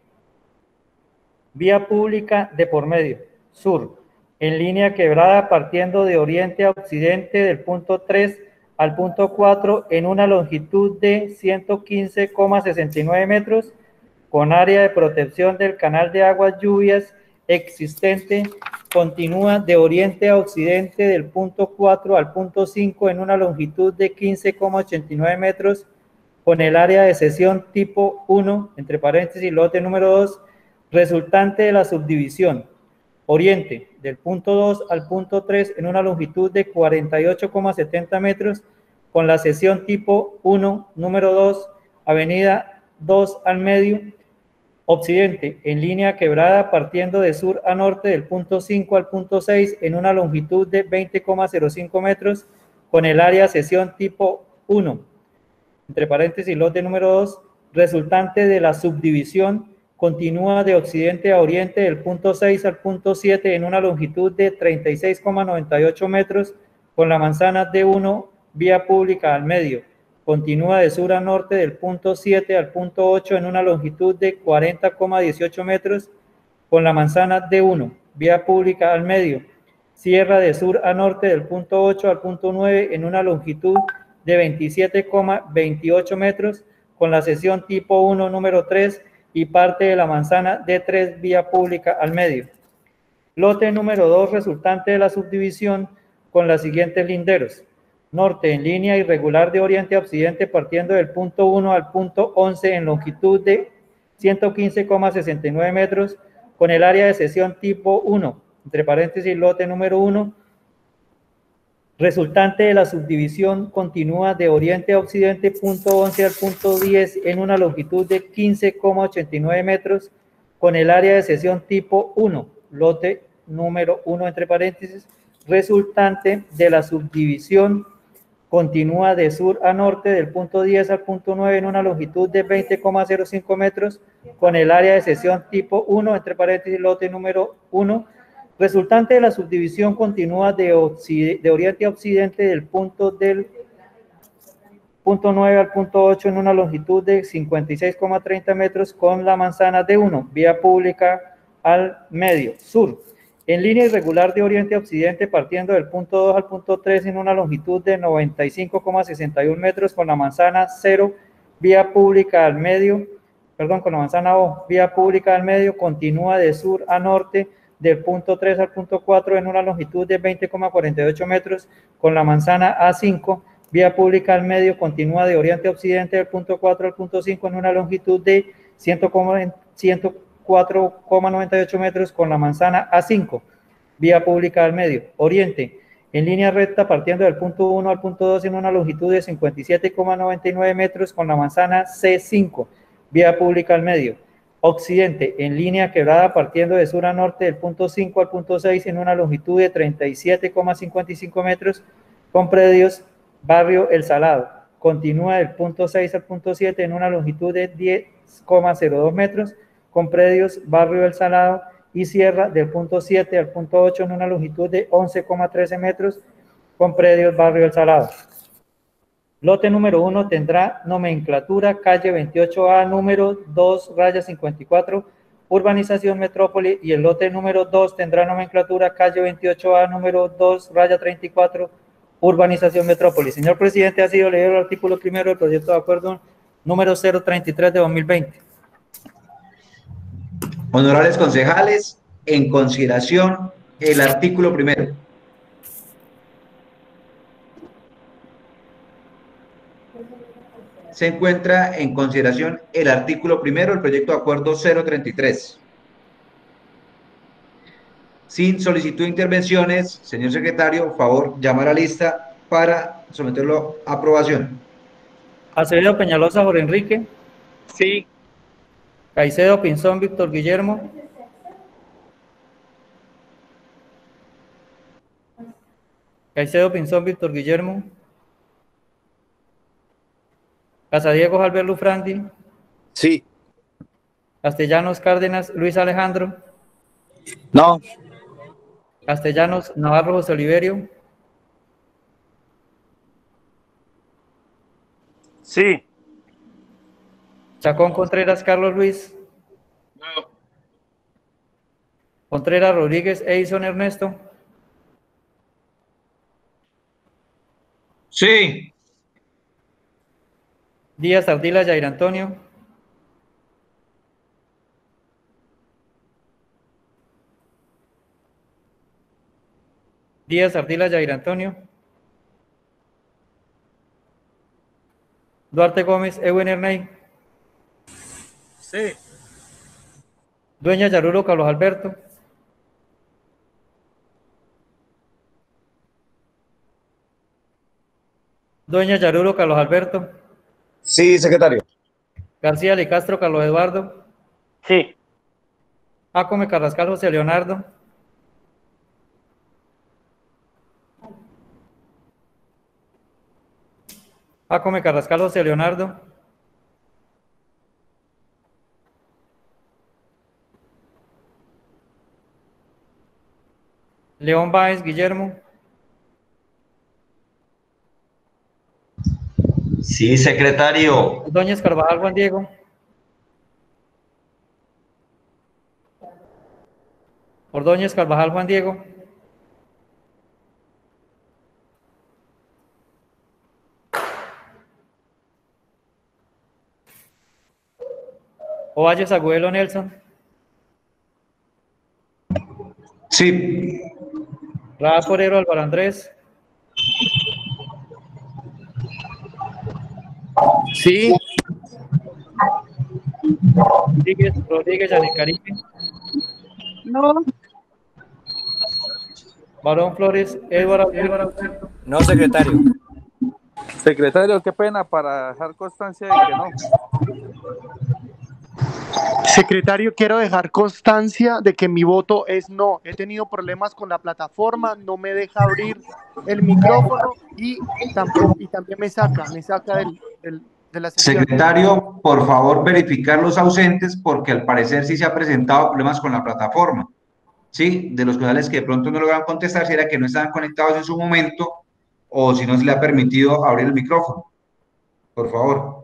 Vía pública de por medio. Sur, en línea quebrada partiendo de oriente a occidente del punto tres al punto cuatro en una longitud de ciento quince coma sesenta y nueve metros con área de protección del canal de aguas lluvias existente, continúa de oriente a occidente del punto cuatro al punto cinco en una longitud de quince coma ochenta y nueve metros con el área de cesión tipo uno, entre paréntesis, lote número dos, resultante de la subdivisión. Oriente, del punto dos al punto tres en una longitud de cuarenta y ocho coma setenta metros con la cesión tipo uno, número dos, avenida dos al medio. Occidente, en línea quebrada partiendo de sur a norte del punto cinco al punto seis en una longitud de veinte coma cero cinco metros con el área de cesión tipo uno, entre paréntesis, lote número dos, resultante de la subdivisión, continúa de occidente a oriente del punto seis al punto siete en una longitud de treinta y seis coma noventa y ocho metros con la manzana D uno, vía pública al medio. Continúa de sur a norte del punto siete al punto ocho en una longitud de cuarenta coma dieciocho metros con la manzana D uno, vía pública al medio. Cierra de sur a norte del punto ocho al punto nueve en una longitud de veintisiete coma veintiocho metros con la sección tipo uno número tres y parte de la manzana D tres vía pública al medio. Lote número dos resultante de la subdivisión con los siguientes linderos. Norte en línea irregular de oriente a occidente partiendo del punto uno al punto once en longitud de ciento quince coma sesenta y nueve metros con el área de cesión tipo uno, entre paréntesis lote número uno, resultante de la subdivisión continúa de oriente a occidente punto once al punto diez en una longitud de quince coma ochenta y nueve metros con el área de cesión tipo uno, lote número uno entre paréntesis, resultante de la subdivisión continúa de sur a norte del punto diez al punto nueve en una longitud de veinte coma cero cinco metros con el área de cesión tipo uno entre paréntesis lote número uno, resultante de la subdivisión continúa de, de oriente a occidente del punto del punto nueve al punto ocho en una longitud de cincuenta y seis coma treinta metros con la manzana D uno, vía pública al medio, sur. En línea irregular de oriente a occidente partiendo del punto dos al punto tres en una longitud de noventa y cinco coma sesenta y uno metros con la manzana cero, vía pública al medio, perdón, con la manzana O, vía pública al medio, continúa de sur a norte del punto tres al punto cuatro en una longitud de veinte coma cuarenta y ocho metros con la manzana A cinco, vía pública al medio, continúa de oriente a occidente del punto cuatro al punto cinco en una longitud de cien cuatro coma noventa y ocho metros con la manzana A cinco, vía pública al medio. Oriente, en línea recta partiendo del punto uno al punto dos en una longitud de cincuenta y siete coma noventa y nueve metros con la manzana C cinco, vía pública al medio. Occidente, en línea quebrada partiendo de sur a norte del punto cinco al punto seis en una longitud de treinta y siete coma cincuenta y cinco metros con predios barrio El Salado. Continúa del punto seis al punto siete en una longitud de diez coma cero dos metros con predios barrio El Salado y cierra del punto siete al punto ocho en una longitud de once coma trece metros con predios barrio El Salado. Lote número uno tendrá nomenclatura calle veintiocho A número dos raya cincuenta y cuatro urbanización Metrópoli y el lote número dos tendrá nomenclatura calle veintiocho A número dos raya treinta y cuatro urbanización Metrópoli. Señor presidente, ha sido leído el artículo primero del proyecto de acuerdo número cero treinta y tres de dos mil veinte. Honorables concejales, en consideración el artículo primero. Se encuentra en consideración el artículo primero del proyecto de acuerdo cero treinta y tres. Sin solicitud de intervenciones, señor secretario, favor, llamar a lista para someterlo a aprobación. Acevedo Peñalosa, Jorge Enrique. Sí. Caicedo Pinzón, Víctor Guillermo. Caicedo Pinzón, Víctor Guillermo. Casadiego, Albert Lufrandi. Sí. Castellanos Cárdenas, Luis Alejandro. No. Castellanos Navarro, José Oliverio. Sí. Chacón Contreras, Carlos Luis. No. Contreras Rodríguez, Edison Ernesto. Sí. Díaz Ardila, Jair Antonio. Díaz Ardila, Jair Antonio. Duarte Gómez, Ewen Erney. Sí. Dueña Yaruro, Carlos Alberto. Dueña Yaruro, Carlos Alberto. Sí, secretario. García Licastro, Carlos Eduardo. Sí. Acome Carrascal, José Leonardo. Acome Carrascal, José Leonardo. León Báez, Guillermo. Sí, secretario. Ordóñez Carvajal, Juan Diego. Ordóñez Carvajal, Juan Diego. Ovalles Agudelo Nelson. Sí. Rafa Forero Álvaro Andrés. Sí. Rodríguez, Rodríguez Yanin Caribe. No. Barón Flores, Eduardo. Eduardo. No, secretario. Secretario, qué pena para dejar constancia de que no. Secretario, quiero dejar constancia de que mi voto es no. He tenido problemas con la plataforma, no me deja abrir el micrófono y tampoco y también me saca, me saca del, del, de la sesión. Secretario, por favor verificar los ausentes porque al parecer sí se ha presentado problemas con la plataforma. Sí, de los concejales que de pronto no lograron contestar, si era que no estaban conectados en su momento o si no se le ha permitido abrir el micrófono. Por favor.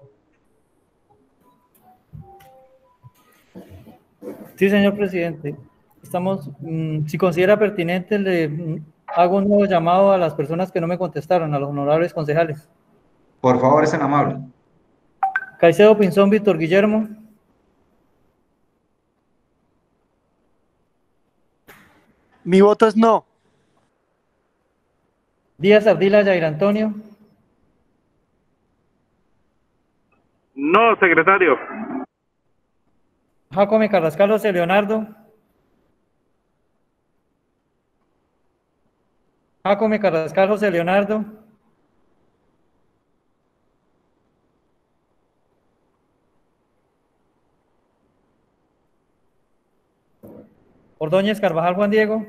Sí, señor presidente. Estamos, mmm, si considera pertinente, le mmm, hago un nuevo llamado a las personas que no me contestaron, a los honorables concejales. Por favor, es tan amable. Caicedo Pinzón Víctor Guillermo. Mi voto es no. Díaz Ardila Yair Antonio. No, secretario. Jacome Carrascal José Leonardo. Jacome Carrascal José Leonardo. Ordóñez Carvajal Juan Diego.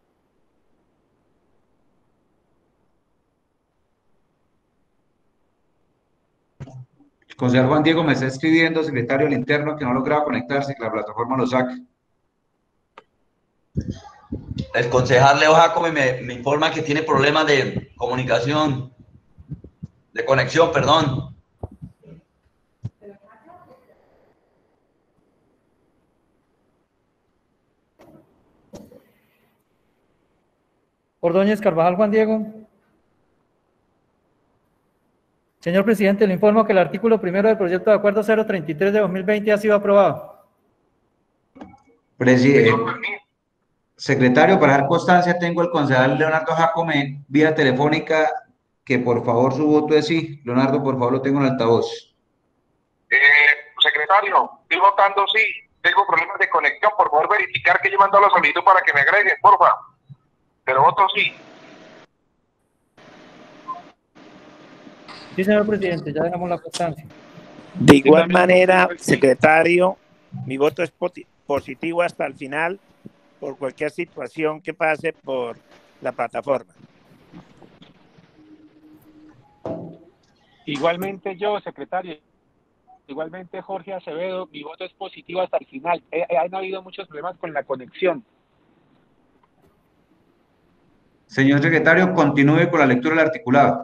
El concejal Juan Diego me está escribiendo, secretario al interno, que no logra conectarse, que la plataforma lo saca. El concejal Leo Jacome me, me informa que tiene problemas de comunicación, de conexión, perdón. Ordóñez Carvajal Juan Diego. Señor presidente, le informo que el artículo primero del proyecto de acuerdo cero treinta y tres de dos mil veinte ha sido aprobado. Presidente, secretario, para dar constancia, tengo el concejal Leonardo Jacome vía telefónica, que por favor su voto es sí. Leonardo, por favor, lo tengo en altavoz. Eh, secretario, estoy votando sí. Tengo problemas de conexión. Por favor, verificar que yo mando la solicitud para que me agreguen, porfa. Pero voto sí. Sí, señor presidente, ya dejamos la constancia. De igual manera, secretario, mi voto es positivo hasta el final por cualquier situación que pase por la plataforma. Igualmente yo, secretario. Igualmente Jorge Acevedo, mi voto es positivo hasta el final. Eh, eh, han habido muchos problemas con la conexión. Señor secretario, continúe con la lectura del articulado.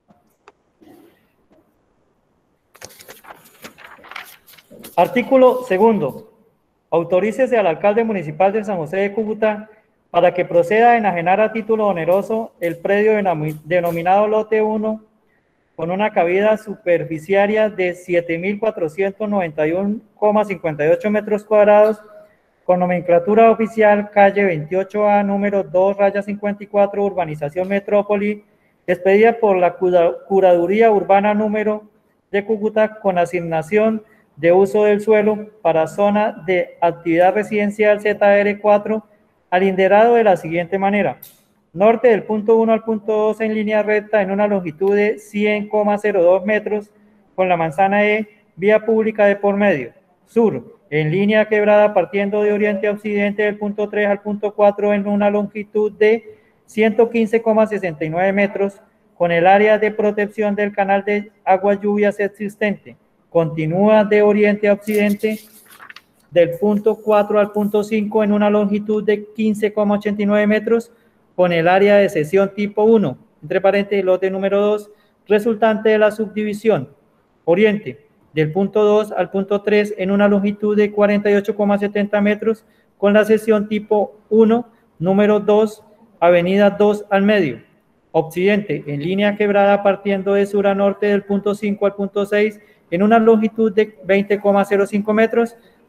Artículo segundo. Autorícese al alcalde municipal de San José de Cúcuta para que proceda a enajenar a título oneroso el predio denominado Lote uno con una cabida superficiaria de siete mil cuatrocientos noventa y uno coma cincuenta y ocho metros cuadrados con nomenclatura oficial calle veintiocho A, número dos, raya cincuenta y cuatro, urbanización Metrópoli, expedida por la Curaduría Urbana número de Cúcuta con asignación de uso del suelo para zona de actividad residencial Z R cuatro, alinderado de la siguiente manera: norte del punto uno al punto dos en línea recta en una longitud de cien coma cero dos metros con la manzana E, vía pública de por medio; sur, en línea quebrada partiendo de oriente a occidente del punto tres al punto cuatro en una longitud de ciento quince coma sesenta y nueve metros con el área de protección del canal de aguas lluvias existente. Continúa de oriente a occidente del punto cuatro al punto cinco en una longitud de quince coma ochenta y nueve metros con el área de cesión tipo uno, entre paréntesis, lote número dos, resultante de la subdivisión. Oriente, del punto dos al punto tres en una longitud de cuarenta y ocho coma setenta metros con la cesión tipo uno, número dos, avenida dos al medio. Occidente, en línea quebrada partiendo de sur a norte del punto cinco al punto seis en una longitud de veinte coma cero cinco metros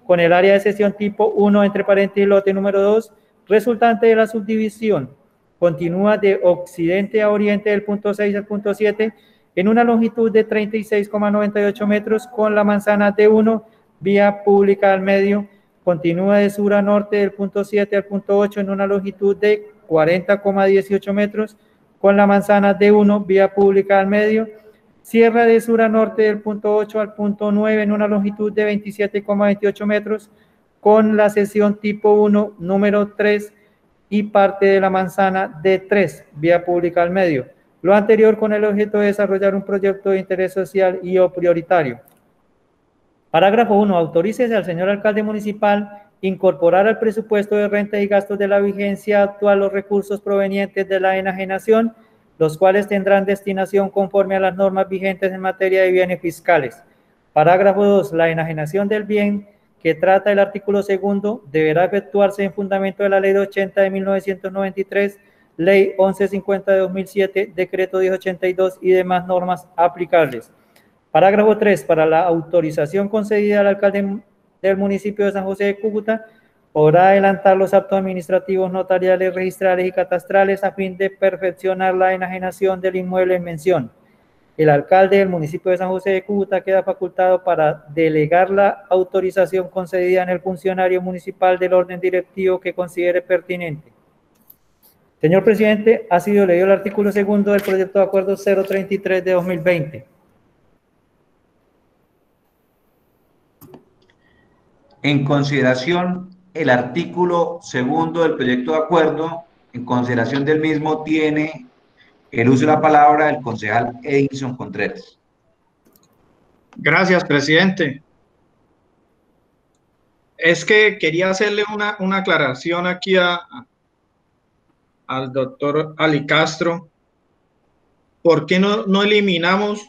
con el área de cesión tipo uno, entre paréntesis, lote número dos, resultante de la subdivisión. Continúa de occidente a oriente del punto seis al punto siete en una longitud de treinta y seis coma noventa y ocho metros con la manzana D uno, vía pública al medio. Continúa de sur a norte del punto siete al punto ocho en una longitud de cuarenta coma dieciocho metros con la manzana D uno, vía pública al medio. Cierra de sur a norte del punto ocho al punto nueve en una longitud de veintisiete coma veintiocho metros con la sección tipo uno, número tres y parte de la manzana D tres, vía pública al medio. Lo anterior con el objeto de desarrollar un proyecto de interés social y o prioritario. Parágrafo uno. Autorícese al señor alcalde municipal incorporar al presupuesto de rentas y gastos de la vigencia actual los recursos provenientes de la enajenación, los cuales tendrán destinación conforme a las normas vigentes en materia de bienes fiscales. Parágrafo dos. La enajenación del bien que trata el artículo segundo deberá efectuarse en fundamento de la Ley ochenta de mil novecientos noventa y tres, Ley once cincuenta de dos mil siete, Decreto diez ochenta y dos y demás normas aplicables. Parágrafo tres. Para la autorización concedida al alcalde del municipio de San José de Cúcuta, podrá adelantar los actos administrativos, notariales, registrales y catastrales a fin de perfeccionar la enajenación del inmueble en mención. El alcalde del municipio de San José de Cúcuta queda facultado para delegar la autorización concedida en el funcionario municipal del orden directivo que considere pertinente. Señor presidente, ha sido leído el artículo segundo del proyecto de acuerdo cero treinta y tres de dos mil veinte. En consideración el artículo segundo del proyecto de acuerdo, en consideración del mismo tiene el uso de la palabra el concejal Edison Contreras. Gracias, presidente. Es que quería hacerle una, una aclaración aquí a, a, al doctor Ali Castro. ¿Por qué no, no eliminamos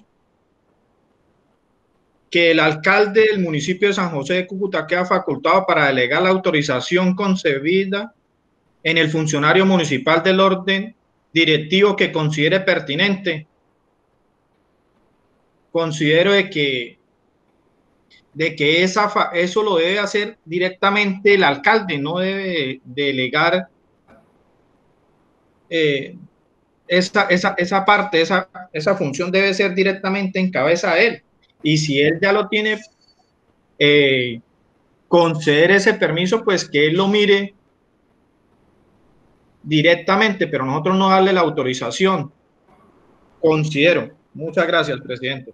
que el alcalde del municipio de San José de Cúcuta queda facultado para delegar la autorización concebida en el funcionario municipal del orden directivo que considere pertinente? Considero de que, de que esa, eso lo debe hacer directamente el alcalde, no debe delegar eh, esa, esa, esa parte, esa, esa función debe ser directamente en cabeza de él. Y si él ya lo tiene, eh, conceder ese permiso, pues que él lo mire directamente, pero nosotros no darle la autorización, considero. Muchas gracias, presidente.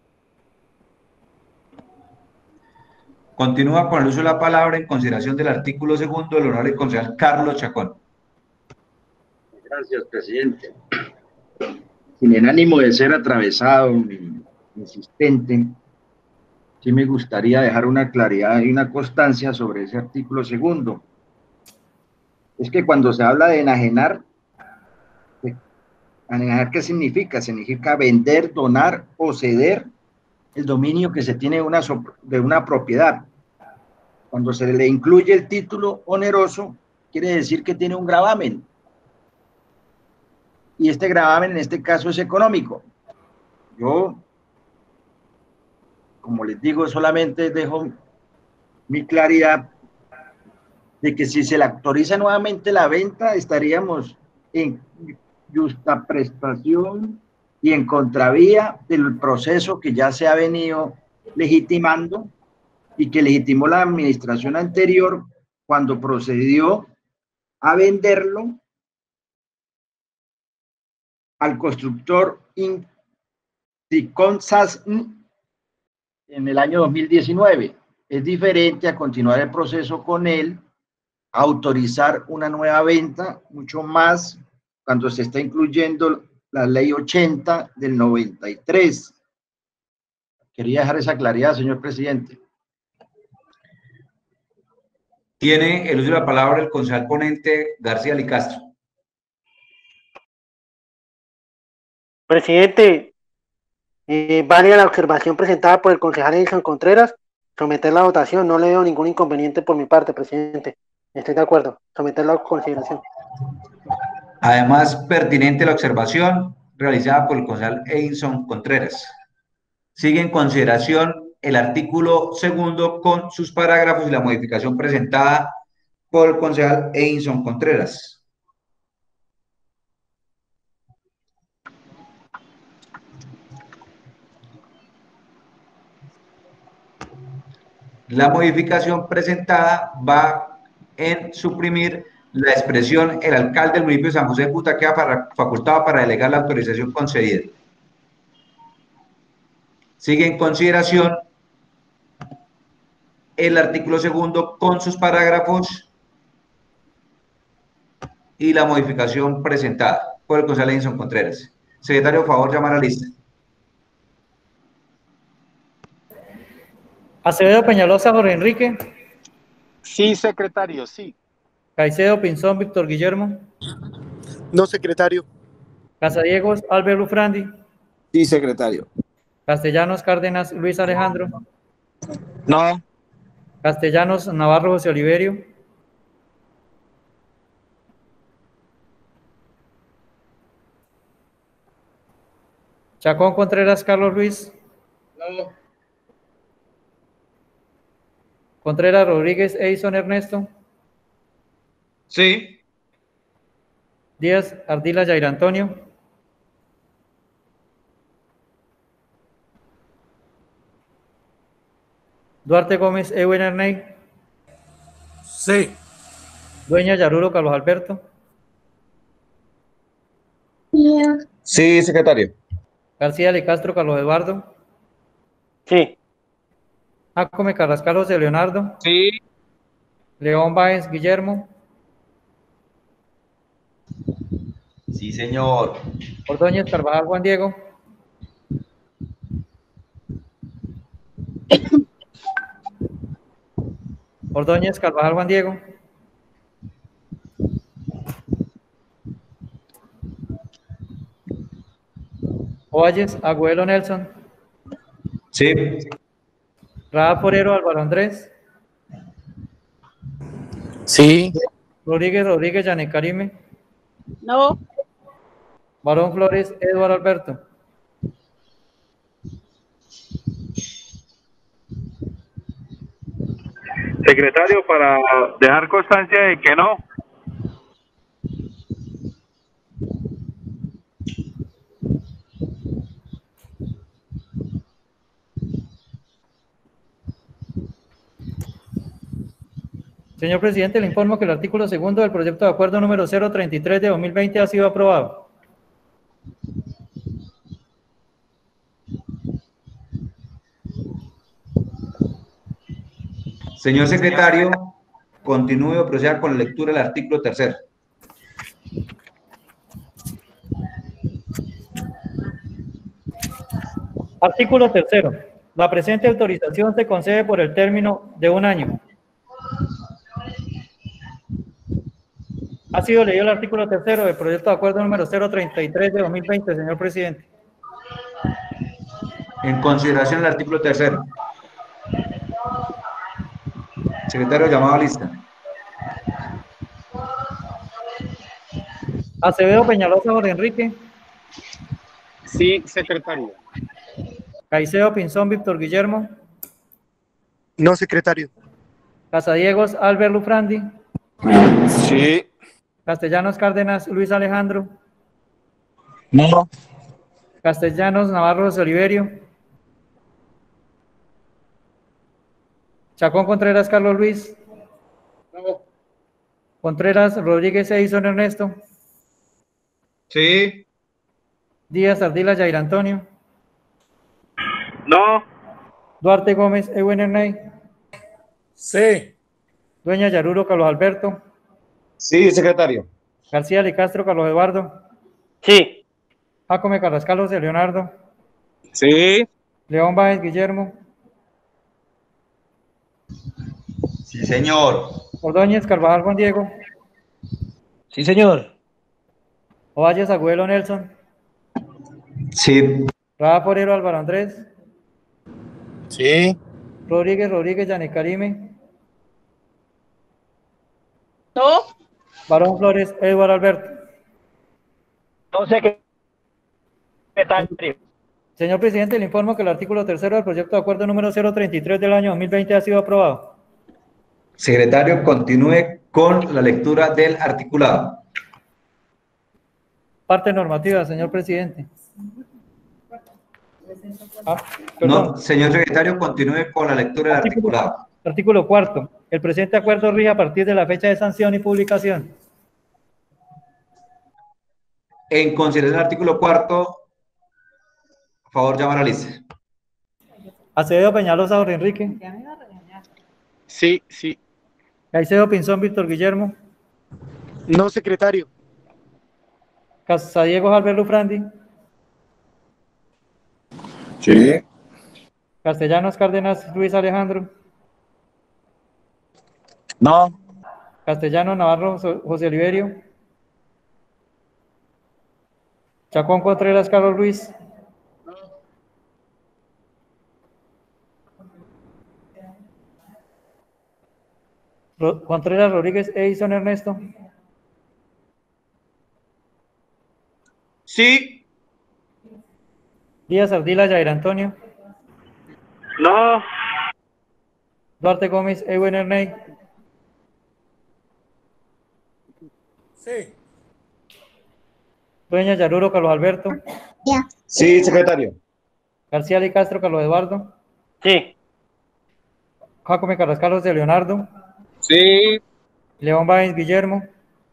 Continúa con el uso de la palabra en consideración del artículo segundo del honorable concejal Carlos Chacón. Gracias, presidente. Sin el ánimo de ser atravesado, insistente, sí me gustaría dejar una claridad y una constancia sobre ese artículo segundo. Es que cuando se habla de enajenar, ¿enajenar qué significa? Significa vender, donar o ceder el dominio que se tiene de una, de una propiedad. Cuando se le incluye el título oneroso, quiere decir que tiene un gravamen. Y este gravamen en este caso es económico. Yo, como les digo, solamente dejo mi claridad de que si se le autoriza nuevamente la venta, estaríamos en justa prestación y en contravía del proceso que ya se ha venido legitimando y que legitimó la administración anterior cuando procedió a venderlo al constructor Inticonsas en el año dos mil diecinueve. Es diferente a continuar el proceso con él, a autorizar una nueva venta, mucho más cuando se está incluyendo la ley ochenta del noventa y tres. Quería dejar esa claridad, señor presidente. Tiene el uso de la palabra el concejal ponente García Licastro. Presidente, eh, vale la observación presentada por el concejal Edison Contreras, someter la votación. No le veo ningún inconveniente por mi parte, presidente. Estoy de acuerdo, someterla a consideración. Además, pertinente la observación realizada por el concejal Edison Contreras. Sigue en consideración el artículo segundo con sus parágrafos y la modificación presentada por el concejal Edinson Contreras. La modificación presentada va en suprimir la expresión el alcalde del municipio de San José de Puta queda para, facultado para delegar la autorización concedida. Sigue en consideración el artículo segundo con sus parágrafos y la modificación presentada por el concejal Edinson Contreras. Secretario, por favor, llamar a lista. Acevedo Peñalosa, Jorge Enrique. Sí, secretario, sí. Caicedo Pinzón, Víctor Guillermo. No, secretario. Casadiegos, Albert Lufrandi. Sí, secretario. Castellanos Cárdenas, Luis Alejandro. No. Castellanos Navarro, José Oliverio. Chacón Contreras, Carlos Luis. No. Contreras Rodríguez, Edison Ernesto. Sí. Díaz Ardila, Jair Antonio. Duarte Gómez, Ewen Erney. Sí. Dueña Yaruro, Carlos Alberto. Sí, secretario. García de Castro, Carlos Eduardo. Sí. Jacome Carrascal, José Leonardo. Sí. León Báez, Guillermo. Sí, señor. Ordóñez Carvajal, Juan Diego. Ordóñez Carvajal, Juan Diego. Ovalles, Agüelo Nelson. Sí. Rada Forero, Álvaro Andrés. Sí. Rodríguez Rodríguez, Yané Karime. No. Barón Flores, Eduardo Alberto. Secretario, para dejar constancia de que no. Señor presidente, le informo que el artículo segundo del proyecto de acuerdo número cero treinta y tres de dos mil veinte ha sido aprobado. Señor secretario, continúe o proceda con la lectura del artículo tercero. Artículo tercero. La presente autorización se concede por el término de un año. Ha sido leído el artículo tercero del proyecto de acuerdo número cero treinta y tres de dos mil veinte, señor presidente. En consideración el artículo tercero. Secretario, llamado a lista. Acevedo Peñalosa, Jorge Enrique. Sí, secretario. Caicedo Pinzón, Víctor Guillermo. No, secretario. Casadiegos, Albert Lufrandi. Sí. Castellanos Cárdenas, Luis Alejandro. No. Castellanos Navarro, José Oliverio. Chacón Contreras, Carlos Luis. No. Contreras Rodríguez, Edison Ernesto. Sí. Díaz Ardila, Jair Antonio. No. Duarte Gómez, Ewen Erney. Sí. Dueña Yaruro, Carlos Alberto. Sí, secretario. García de Castro, Carlos Eduardo. Sí. Jacome Carrascal, José Leonardo. Sí. León Báez, Guillermo. Sí, señor. Ordóñez Carvajal, Juan Diego. Sí, señor. Ovalles, Agüelo Nelson. Sí. Rada Forero, Álvaro Andrés. Sí. Rodríguez Rodríguez, Yané Karime. No. Barón Flores, Eduardo Alberto. No sé qué. Señor presidente, le informo que el artículo tercero del proyecto de acuerdo número cero treinta y tres del año dos mil veinte ha sido aprobado. Secretario, continúe con la lectura del articulado. Parte normativa, señor presidente. Ah, no, señor secretario, continúe con la lectura del artículo, articulado. Artículo cuarto. El presente acuerdo rige a partir de la fecha de sanción y publicación. En consideración del artículo cuarto, por favor, llamar a la lista. Acevedo Peñalosa, Jorge Enrique. Sí, sí. Caicedo Pinzón, Víctor Guillermo. No, secretario. Casadiego, Albert Lufrandi. Sí. Castellanos Cárdenas, Luis Alejandro. No. Castellano Navarro, José Oliverio. Chacón Contreras, Carlos Luis. Ro Contreras Rodríguez, Edison Ernesto. Sí. Díaz Ardila, Jair Antonio. No. Duarte Gómez, Ewen Erney. Sí. Dueña Yaruro, Carlos Alberto. Sí, secretario. García Lee Castro, Carlos Eduardo. Sí. Jacome Carrascalos de Leonardo. Sí. León Báez, Guillermo.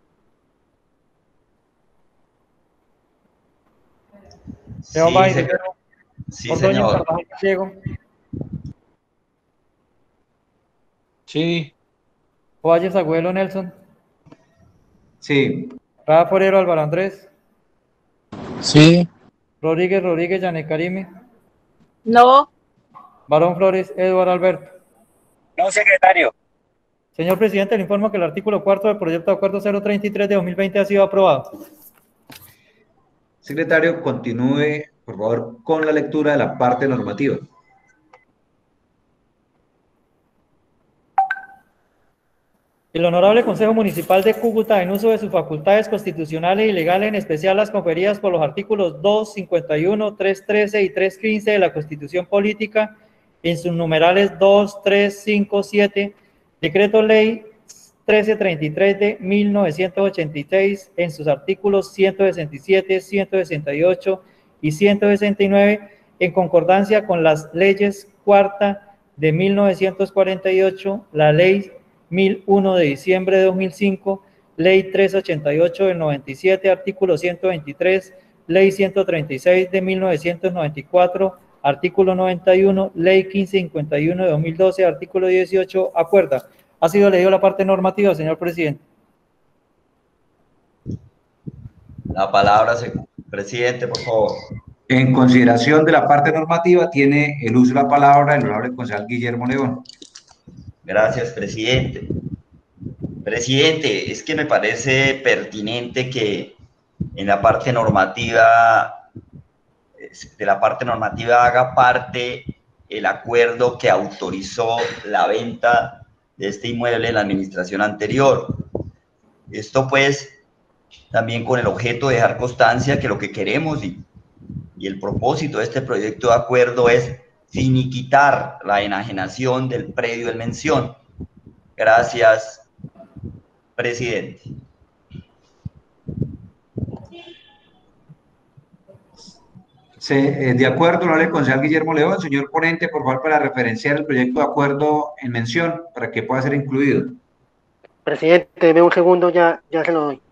León Sí, Báez, se... Guillermo. sí Ordóñez, señor. Carvajal, Diego. Sí. Ovalles, Agüelo, Nelson. Sí. Rada Forero, Álvaro Andrés. Sí. Rodríguez, Rodríguez, Yané Karime. No. Barón Flores, Eduardo Alberto. No, secretario. Señor presidente, le informo que el artículo cuarto del proyecto de acuerdo cero treinta y tres de dos mil veinte ha sido aprobado. Secretario, continúe, por favor, con la lectura de la parte normativa. El Honorable Consejo Municipal de Cúcuta, en uso de sus facultades constitucionales y legales, en especial las conferidas por los artículos dos, cincuenta y uno, trescientos trece y trescientos quince de la Constitución Política, en sus numerales dos, tres, cinco, siete, Decreto Ley trece treinta y tres de mil novecientos ochenta y seis, en sus artículos ciento sesenta y siete, ciento sesenta y ocho y ciento sesenta y nueve, en concordancia con las leyes cuarta de mil novecientos cuarenta y ocho, la Ley mil uno de diciembre de dos mil cinco, Ley trescientos ochenta y ocho del noventa y siete, artículo ciento veintitrés, Ley ciento treinta y seis de mil novecientos noventa y cuatro, artículo noventa y uno, Ley quince cincuenta y uno de dos mil doce, artículo dieciocho, acuerda. Ha sido leído la parte normativa, señor presidente. La palabra, presidente, por favor. En consideración de la parte normativa, tiene el uso de la palabra el honorable concejal Guillermo León. Gracias, presidente. Presidente, es que me parece pertinente que en la parte normativa, de la parte normativa haga parte el acuerdo que autorizó la venta de este inmueble en la administración anterior. Esto pues también con el objeto de dejar constancia que lo que queremos y, y el propósito de este proyecto de acuerdo es finiquitar la enajenación del predio en mención. Gracias, presidente. Se, eh, de acuerdo, honorable concejal Guillermo León. Señor ponente, por favor, para referenciar el proyecto de acuerdo en mención, para que pueda ser incluido. Presidente, deme un segundo, ya, ya se lo doy.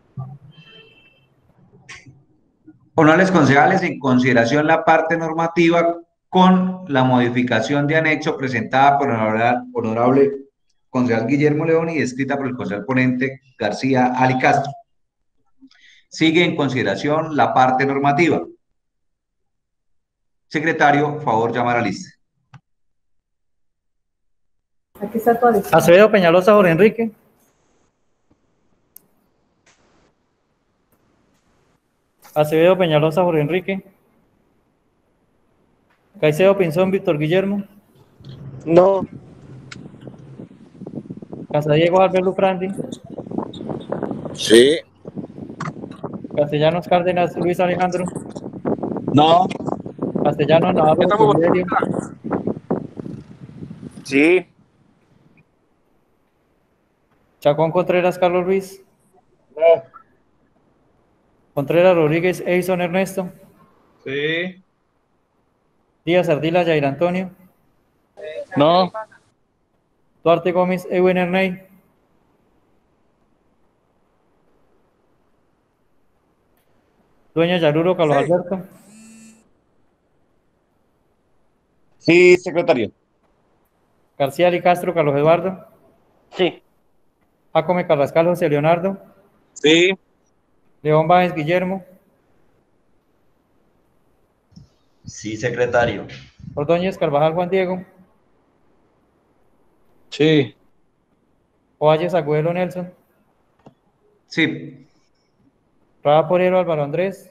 Honorables concejales, en consideración la parte normativa con la modificación de anexo presentada por el honorable, honorable concejal Guillermo León y escrita por el concejal ponente García Ali Castro. Sigue en consideración la parte normativa. Secretario, por favor, llamar a la lista. Aquí está todo. Acevedo Peñalosa, Jorge Enrique. Acevedo Peñalosa, Jorge Enrique. Caicedo Pinzón, Víctor Guillermo. No. Casadiego, Albert Lufrandi. Sí. Castellanos Cárdenas, Luis Alejandro. No. Castellanos, Navarro, Estamos Silverio. Sí. Chacón, Contreras, Carlos Luis. No. Contreras, Rodríguez, Edison, Ernesto. Sí. Díaz, Ardila, Jair Antonio. No. Duarte Gómez, Ewen Erney. Dueña Yaruro, Carlos Sí. Alberto. Sí, secretario. García y Castro, Carlos Eduardo. Sí. Jacome Carrascal, José Leonardo. Sí. León Báez, Guillermo. Sí, secretario. Ordóñez, Carvajal, Juan Diego. Sí. Ovalles, Agüero, Nelson. Sí. Rada Porero, Álvaro Andrés.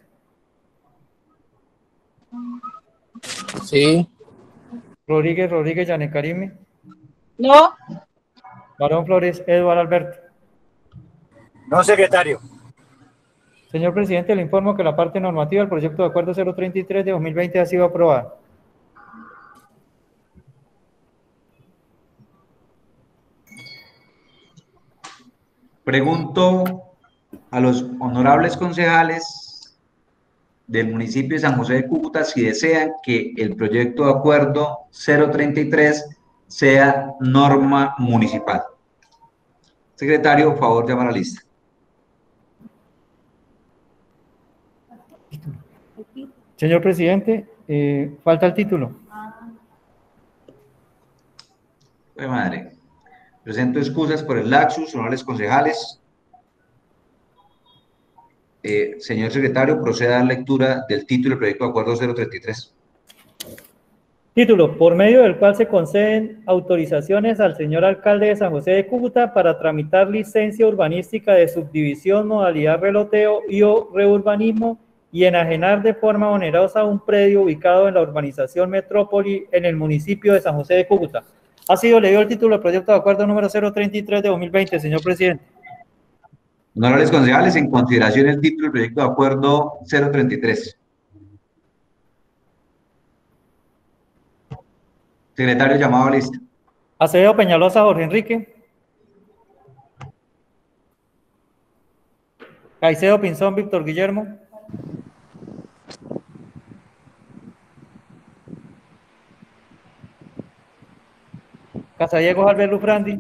Sí. Rodríguez, Rodríguez, Yané Karime. No. Barón Flores, Eduardo Alberto. No, secretario. Señor presidente, le informo que la parte normativa del proyecto de acuerdo cero treinta y tres de dos mil veinte ha sido aprobada. Pregunto a los honorables concejales del municipio de San José de Cúcuta si desean que el proyecto de acuerdo cero treinta y tres sea norma municipal. Secretario, por favor, llama a la lista. Señor presidente, eh, falta el título. Ay, madre. Presento excusas por el laxus, honorables concejales. Eh, señor secretario, proceda a dar lectura del título del proyecto de acuerdo cero treinta y tres. Título, por medio del cual se conceden autorizaciones al señor alcalde de San José de Cúcuta para tramitar licencia urbanística de subdivisión, modalidad reloteo y o reurbanismo y enajenar de forma onerosa un predio ubicado en la urbanización Metrópoli en el municipio de San José de Cúcuta. Ha sido leído el título del proyecto de acuerdo número cero treinta y tres de dos mil veinte, señor presidente. Honorables concejales, en consideración el título del proyecto de acuerdo cero treinta y tres. Secretario, llamado a lista. Acevedo Peñalosa, Jorge Enrique. Caicedo Pinzón, Víctor Guillermo. Casadiegos, Albert Lufrandi.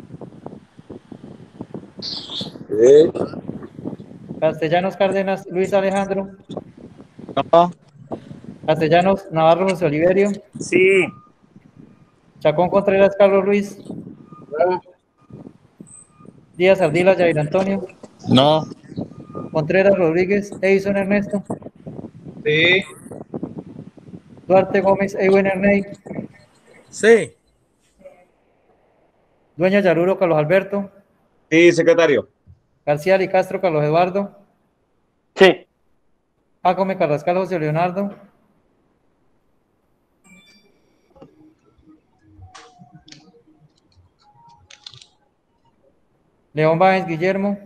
Sí. Castellanos Cárdenas, Luis Alejandro. No. Castellanos Navarro, José Oliverio. Sí. Chacón Contreras, Carlos Luis. No. Díaz Ardila, Jair Antonio. No. Contreras Rodríguez, Edison Ernesto. Sí. Duarte Gómez, Ewen Erney. Sí. Dueña Yaruro, Carlos Alberto. Sí, secretario. García y Castro, Carlos Eduardo. Sí. Jacome Carrascal, José Leonardo. León Báez, Guillermo.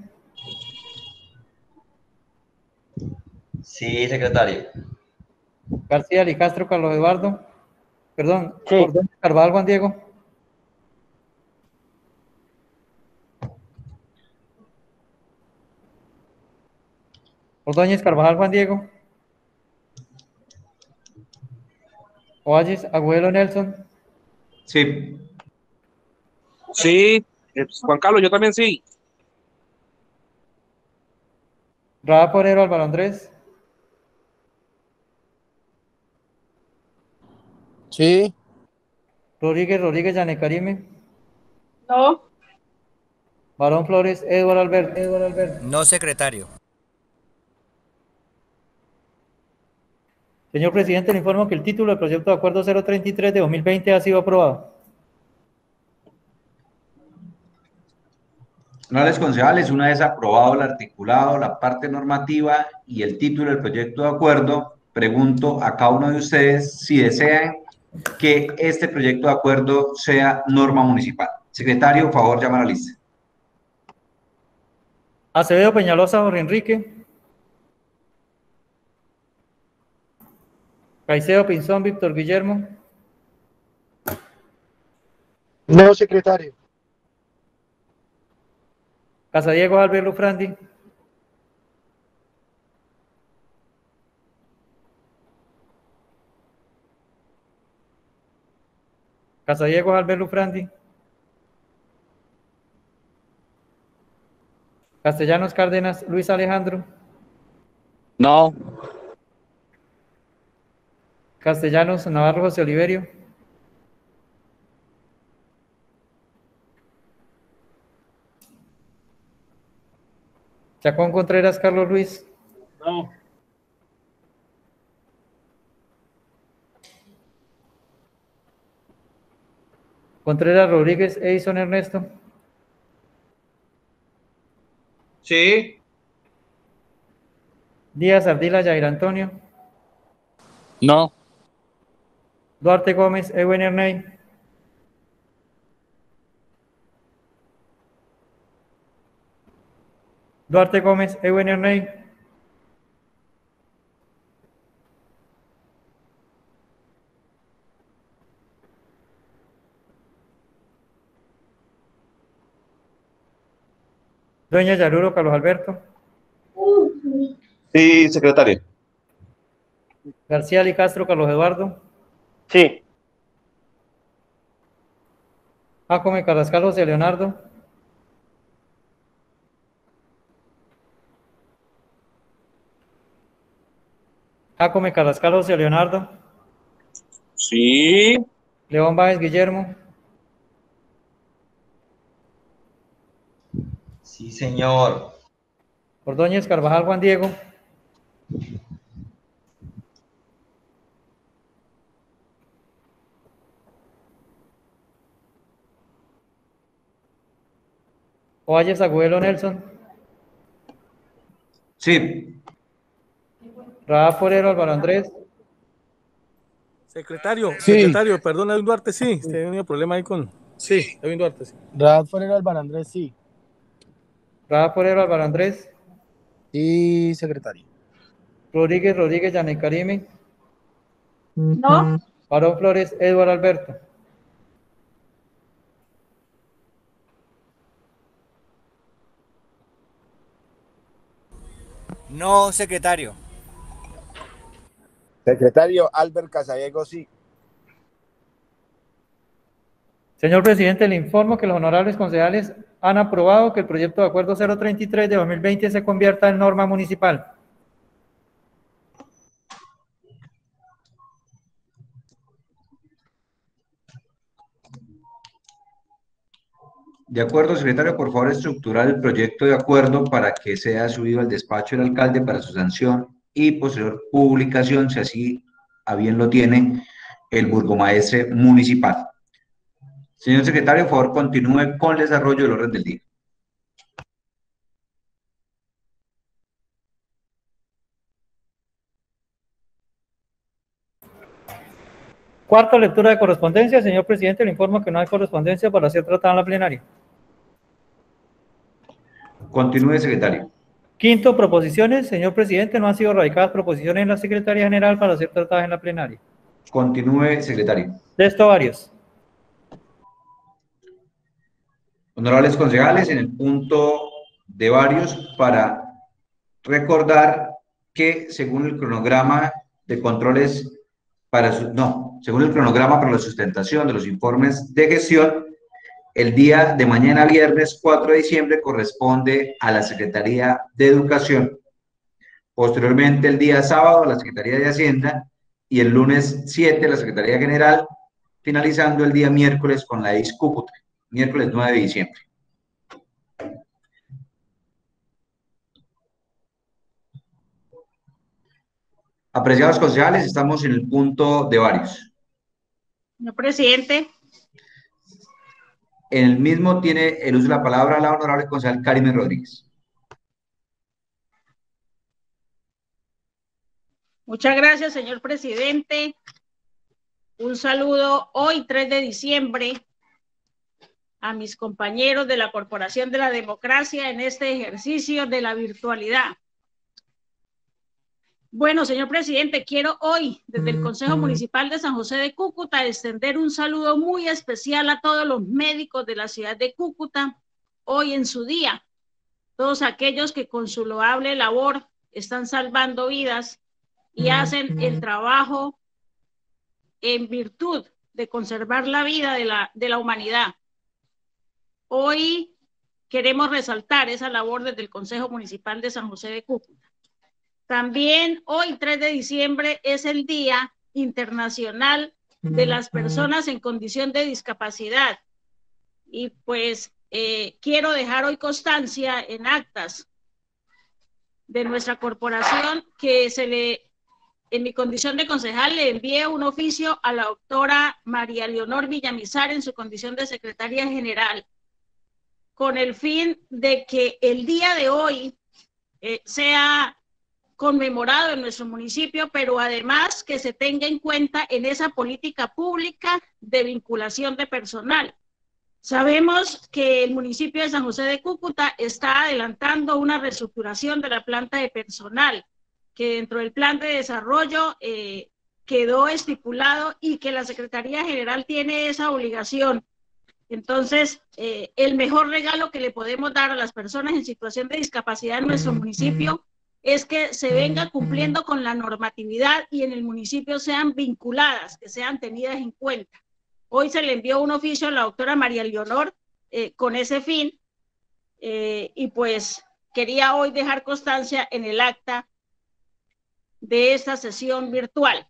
Sí, secretario. García y Castro, Carlos Eduardo. Perdón, Sí. Ordóñez, Carvajal, Juan Diego. Ordóñez, Carvajal, Juan Diego. Ovalles, Agüero, Nelson. Sí. Sí. Eh, Juan Carlos, yo también sí. Rada Porero, Álvaro Andrés. Sí. Rodríguez, Rodríguez, Yané Karime. No. Barón Flores, Eduardo Alberto. Eduardo Alberto. No, secretario. Señor presidente, le informo que el título del proyecto de acuerdo cero treinta y tres de dos mil veinte ha sido aprobado. Honorables concejales, una vez aprobado el articulado, la parte normativa y el título del proyecto de acuerdo, pregunto a cada uno de ustedes si desean que este proyecto de acuerdo sea norma municipal. Secretario, por favor, llama a la lista. Caicedo Pinzón Víctor Guillermo. No, secretario. Casadiego Albert Lufrandi. Casadiego Albert Lufrandi. Castellanos Cárdenas Luis Alejandro. No. Castellanos Navarro José Oliverio. Chacón Contreras Carlos Luis. No. Contreras Rodríguez Edison Ernesto. Sí. Díaz Ardila Yair Antonio. No. Duarte Gómez Ewen Erney. Duarte Gómez Ewen Erney. Dueña Yaruro Carlos Alberto. Sí, secretario. García Ali Castro Carlos Eduardo. Sí. Jacome Carrascal José Leonardo. Jacome Carrascal José Leonardo. Sí. León Báez Guillermo. Sí, señor. Ordóñez Carvajal Juan Diego. Ovalles Agüelo Nelson. Sí. Rafa Forero Álvaro Andrés. Secretario, Sí. secretario, perdón, Edwin Duarte, sí. Usted tenía un problema ahí con. Sí, Edwin Duarte, sí. Raúl Forero Álvaro Andrés, sí. Rafa Forero Álvaro Andrés. Sí, secretario. Rodríguez Rodríguez Yaney Karime. No. Barón Flores Eduardo Alberto. No, secretario. Secretario Albert Casadiego, sí. Señor presidente, le informo que los honorables concejales han aprobado que el proyecto de acuerdo cero treinta y tres de dos mil veinte se convierta en norma municipal. De acuerdo, secretario, por favor, estructurar el proyecto de acuerdo para que sea subido al despacho del alcalde para su sanción y posterior publicación, si así a bien lo tiene el burgomaestre municipal. Señor secretario, por favor, continúe con el desarrollo del orden del día. Cuarta lectura de correspondencia. Señor presidente, le informo que no hay correspondencia para ser tratada en la plenaria. Continúe, secretario. Quinto, proposiciones. Señor presidente, no han sido radicadas proposiciones en la Secretaría General para ser tratadas en la plenaria. Continúe, secretario. Texto varios. Honorables concejales, en el punto de varios, para recordar que según el cronograma de controles para su, no, según el cronograma para la sustentación de los informes de gestión, el día de mañana, viernes cuatro de diciembre, corresponde a la Secretaría de Educación. Posteriormente, el día sábado, a la Secretaría de Hacienda y el lunes siete, la Secretaría General, finalizando el día miércoles con la ex Cúcuta, miércoles nueve de diciembre. Apreciados concejales, estamos en el punto de varios. Señor presidente. En el mismo tiene el uso de la palabra la honorable concejal Karime Rodríguez. Muchas gracias, señor presidente. Un saludo hoy, tres de diciembre, a mis compañeros de la Corporación de la Democracia en este ejercicio de la virtualidad. Bueno, señor presidente, quiero hoy, desde el Consejo Municipal de San José de Cúcuta, extender un saludo muy especial a todos los médicos de la ciudad de Cúcuta, hoy en su día. Todos aquellos que con su loable labor están salvando vidas y hacen el trabajo en virtud de conservar la vida de la, de la humanidad. Hoy queremos resaltar esa labor desde el Consejo Municipal de San José de Cúcuta. También hoy, tres de diciembre, es el Día Internacional de las Personas en Condición de Discapacidad. Y pues eh, quiero dejar hoy constancia en actas de nuestra corporación que se le, en mi condición de concejal, le envié un oficio a la doctora María Leonor Villamizar en su condición de secretaria general, con el fin de que el día de hoy eh, sea conmemorado en nuestro municipio, pero además que se tenga en cuenta en esa política pública de vinculación de personal. Sabemos que el municipio de San José de Cúcuta está adelantando una reestructuración de la planta de personal, que dentro del plan de desarrollo eh, quedó estipulado y que la Secretaría General tiene esa obligación. Entonces, eh, el mejor regalo que le podemos dar a las personas en situación de discapacidad en nuestro municipio es que se venga cumpliendo con la normatividad y en el municipio sean vinculadas, que sean tenidas en cuenta. Hoy se le envió un oficio a la doctora María Leonor eh, con ese fin eh, y pues quería hoy dejar constancia en el acta de esta sesión virtual.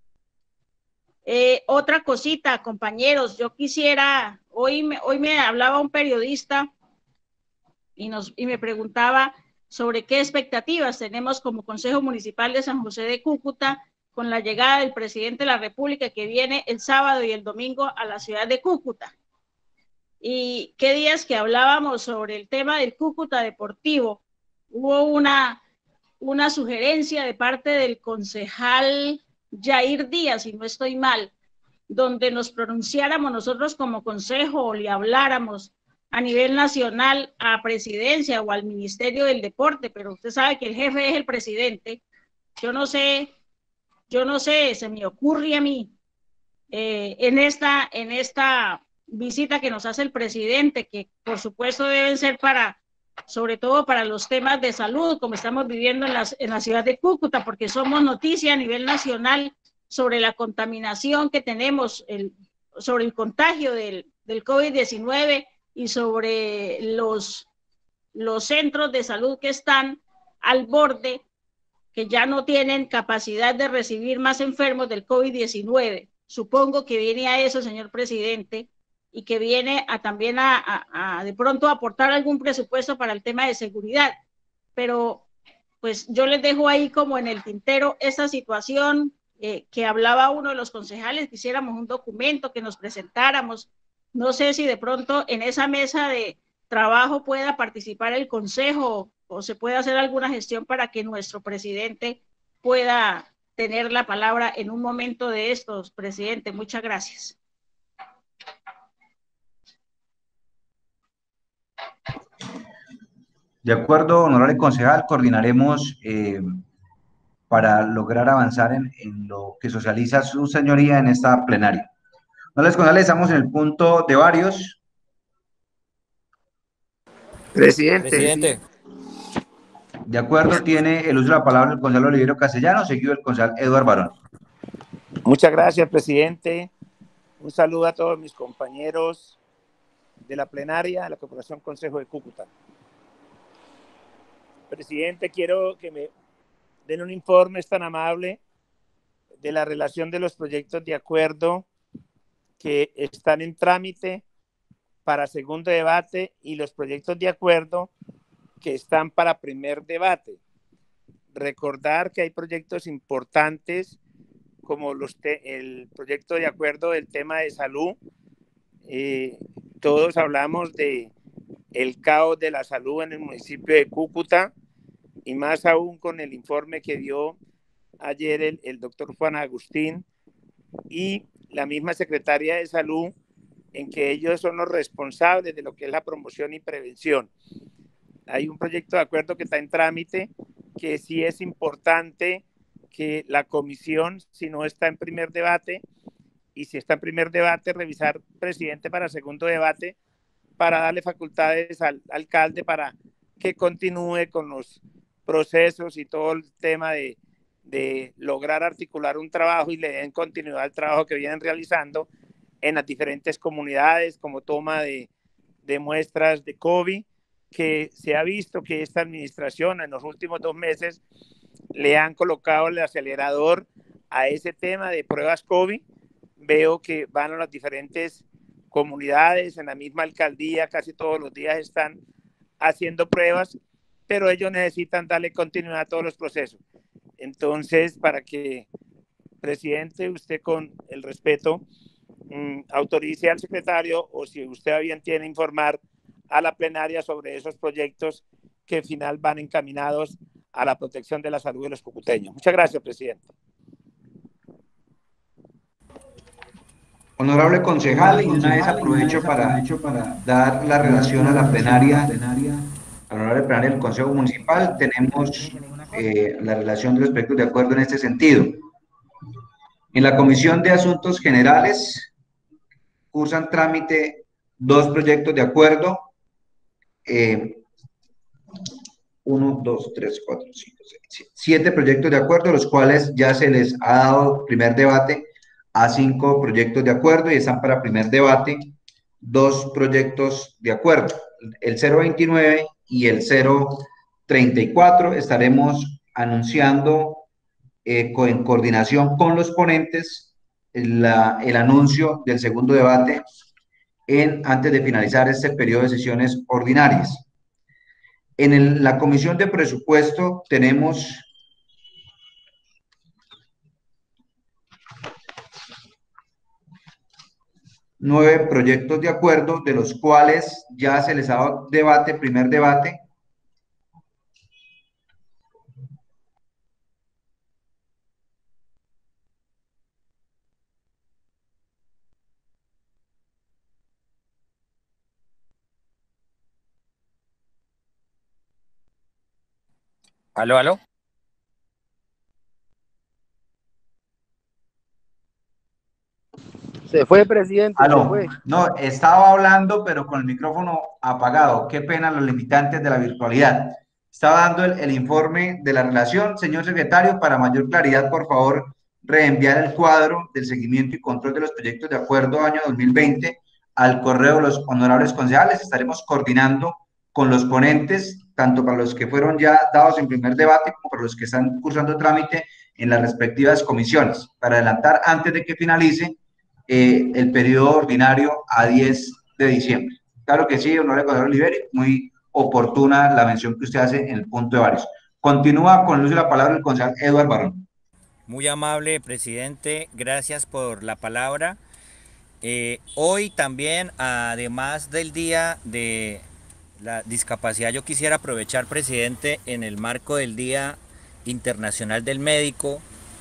Eh, otra cosita, compañeros, yo quisiera, hoy me, hoy me hablaba un periodista y, nos, y me preguntaba sobre qué expectativas tenemos como Consejo Municipal de San José de Cúcuta con la llegada del presidente de la República que viene el sábado y el domingo a la ciudad de Cúcuta. Y qué días que hablábamos sobre el tema del Cúcuta Deportivo, hubo una, una sugerencia de parte del concejal Jair Díaz, si no estoy mal, donde nos pronunciáramos nosotros como consejo o le habláramos a nivel nacional a presidencia o al Ministerio del Deporte, pero usted sabe que el jefe es el presidente. Yo no sé, yo no sé, se me ocurre a mí eh, en esta, en esta visita que nos hace el presidente, que por supuesto deben ser para, sobre todo para los temas de salud, como estamos viviendo en la, en la ciudad de Cúcuta, porque somos noticia a nivel nacional sobre la contaminación que tenemos, el, sobre el contagio del, del COVID diecinueve y sobre los, los centros de salud que están al borde, que ya no tienen capacidad de recibir más enfermos del COVID diecinueve. Supongo que viene a eso, señor presidente, y que viene a también a, a, a de pronto aportar algún presupuesto para el tema de seguridad. Pero pues yo les dejo ahí como en el tintero esa situación eh, que hablaba uno de los concejales, que hiciéramos un documento, que nos presentáramos. No sé si de pronto en esa mesa de trabajo pueda participar el consejo o se puede hacer alguna gestión para que nuestro presidente pueda tener la palabra en un momento de estos. Presidente, muchas gracias. De acuerdo, honorable concejal, coordinaremos eh, para lograr avanzar en, en lo que socializa su señoría en esta plenaria. Honorables concejales, estamos en el punto de varios. Presidente. Presidente. De acuerdo, tiene el uso de la palabra el concejal Oliverio Castellano, seguido el concejal Eduardo Barón. Muchas gracias, presidente. Un saludo a todos mis compañeros de la plenaria de la Corporación Consejo de Cúcuta. Presidente, quiero que me den un informe tan amable de la relación de los proyectos de acuerdo que están en trámite para segundo debate y los proyectos de acuerdo que están para primer debate. Recordar que hay proyectos importantes como los te, el proyecto de acuerdo del tema de salud. Eh, todos hablamos de el caos de la salud en el municipio de Cúcuta y más aún con el informe que dio ayer el, el doctor Juan Agustín y la misma Secretaría de Salud, en que ellos son los responsables de lo que es la promoción y prevención. Hay un proyecto de acuerdo que está en trámite que sí es importante que la comisión, si no está en primer debate, y si está en primer debate, revisar presidente para segundo debate, para darle facultades al alcalde para que continúe con los procesos y todo el tema de, de lograr articular un trabajo y le den continuidad al trabajo que vienen realizando en las diferentes comunidades, como toma de, de muestras de COVID, que se ha visto que esta administración en los últimos dos meses le han colocado el acelerador a ese tema de pruebas COVID. Veo que van a las diferentes comunidades, en la misma alcaldía, casi todos los días están haciendo pruebas, pero ellos necesitan darle continuidad a todos los procesos. Entonces, para que, presidente, usted con el respeto, mmm, autorice al secretario, o si usted a bien tiene, informar a la plenaria sobre esos proyectos que al final van encaminados a la protección de la salud de los cucuteños. Muchas gracias, presidente. Honorable concejal, y una vez aprovecho para dar la relación a la plenaria, a la honorable plenaria del Consejo Municipal. Tenemos eh, la relación de los proyectos de acuerdo en este sentido. En la Comisión de Asuntos Generales cursan trámite dos proyectos de acuerdo, eh, uno, dos, tres, cuatro, cinco, seis, siete proyectos de acuerdo, los cuales ya se les ha dado primer debate a cinco proyectos de acuerdo y están para primer debate dos proyectos de acuerdo, el cero veintinueve y el cero treinta y cuatro. Estaremos anunciando eh, en coordinación con los ponentes la, el anuncio del segundo debate en, antes de finalizar este periodo de sesiones ordinarias. En el, la Comisión de Presupuesto tenemos nueve proyectos de acuerdo, de los cuales ya se les ha dado debate, primer debate. Aló, aló. Se fue, presidente. Aló. Se fue. No, estaba hablando, pero con el micrófono apagado. Qué pena los limitantes de la virtualidad. Estaba dando el, el informe de la relación. Señor secretario, para mayor claridad, por favor, reenviar el cuadro del seguimiento y control de los proyectos de acuerdo año dos mil veinte al correo de los honorables concejales. Estaremos coordinando con los ponentes, tanto para los que fueron ya dados en primer debate como para los que están cursando trámite en las respectivas comisiones, para adelantar antes de que finalice Eh, el periodo ordinario a diez de diciembre. Claro que sí, honorable concejal Oliveri, muy oportuna la mención que usted hace en el punto de varios. Continúa con el uso de la palabra el concejal Eduardo Barrón. Muy amable, presidente, gracias por la palabra. Eh, hoy también, además del Día de la Discapacidad, yo quisiera aprovechar, presidente, en el marco del Día Internacional del Médico,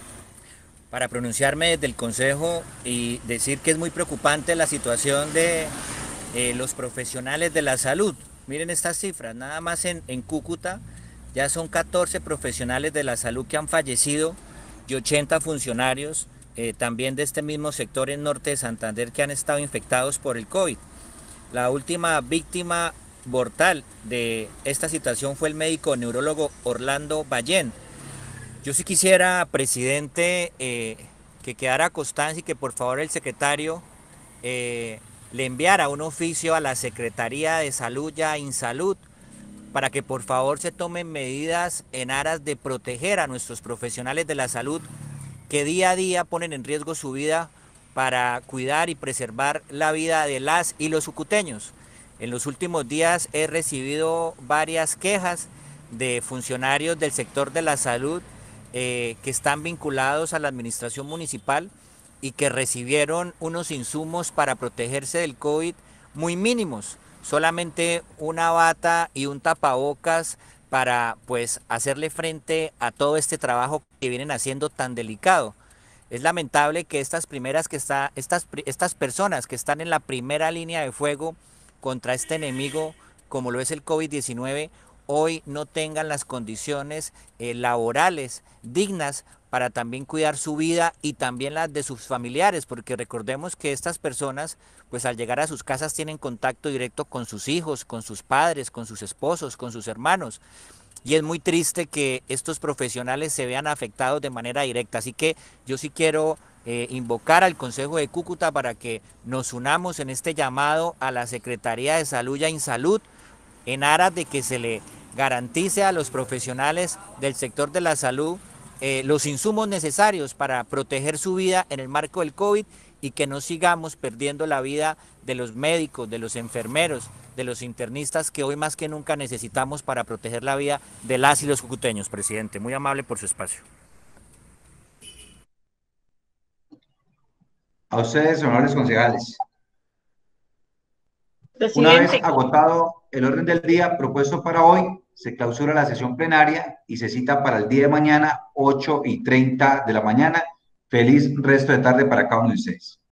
para pronunciarme desde el Consejo y decir que es muy preocupante la situación de eh, los profesionales de la salud. Miren estas cifras, nada más en, en Cúcuta ya son catorce profesionales de la salud que han fallecido y ochenta funcionarios eh, también de este mismo sector en norte de Santander que han estado infectados por el COVID. La última víctima mortal de esta situación fue el médico neurólogo Orlando Ballén. Yo sí quisiera, presidente, eh, que quedara constancia y que por favor el secretario eh, le enviara un oficio a la Secretaría de Salud y a Insalud para que por favor se tomen medidas en aras de proteger a nuestros profesionales de la salud que día a día ponen en riesgo su vida para cuidar y preservar la vida de las y los cucuteños. En los últimos días he recibido varias quejas de funcionarios del sector de la salud Eh, que están vinculados a la administración municipal y que recibieron unos insumos para protegerse del COVID muy mínimos, solamente una bata y un tapabocas para pues hacerle frente a todo este trabajo que vienen haciendo tan delicado. Es lamentable que estas primeras que está, estas, estas personas que están en la primera línea de fuego contra este enemigo como lo es el COVID diecinueve, hoy no tengan las condiciones eh, laborales dignas para también cuidar su vida y también las de sus familiares, porque recordemos que estas personas, pues al llegar a sus casas tienen contacto directo con sus hijos, con sus padres, con sus esposos, con sus hermanos. Y es muy triste que estos profesionales se vean afectados de manera directa. Así que yo sí quiero eh, invocar al Consejo de Cúcuta para que nos unamos en este llamado a la Secretaría de Salud y a InSalud en aras de que se le garantice a los profesionales del sector de la salud eh, los insumos necesarios para proteger su vida en el marco del COVID y que no sigamos perdiendo la vida de los médicos, de los enfermeros, de los internistas que hoy más que nunca necesitamos para proteger la vida de las y los cucuteños, presidente. Muy amable por su espacio. A ustedes, honorables concejales. Presidente. Una vez agotado el orden del día propuesto para hoy, se clausura la sesión plenaria y se cita para el día de mañana, ocho y treinta de la mañana. Feliz resto de tarde para cada uno de ustedes.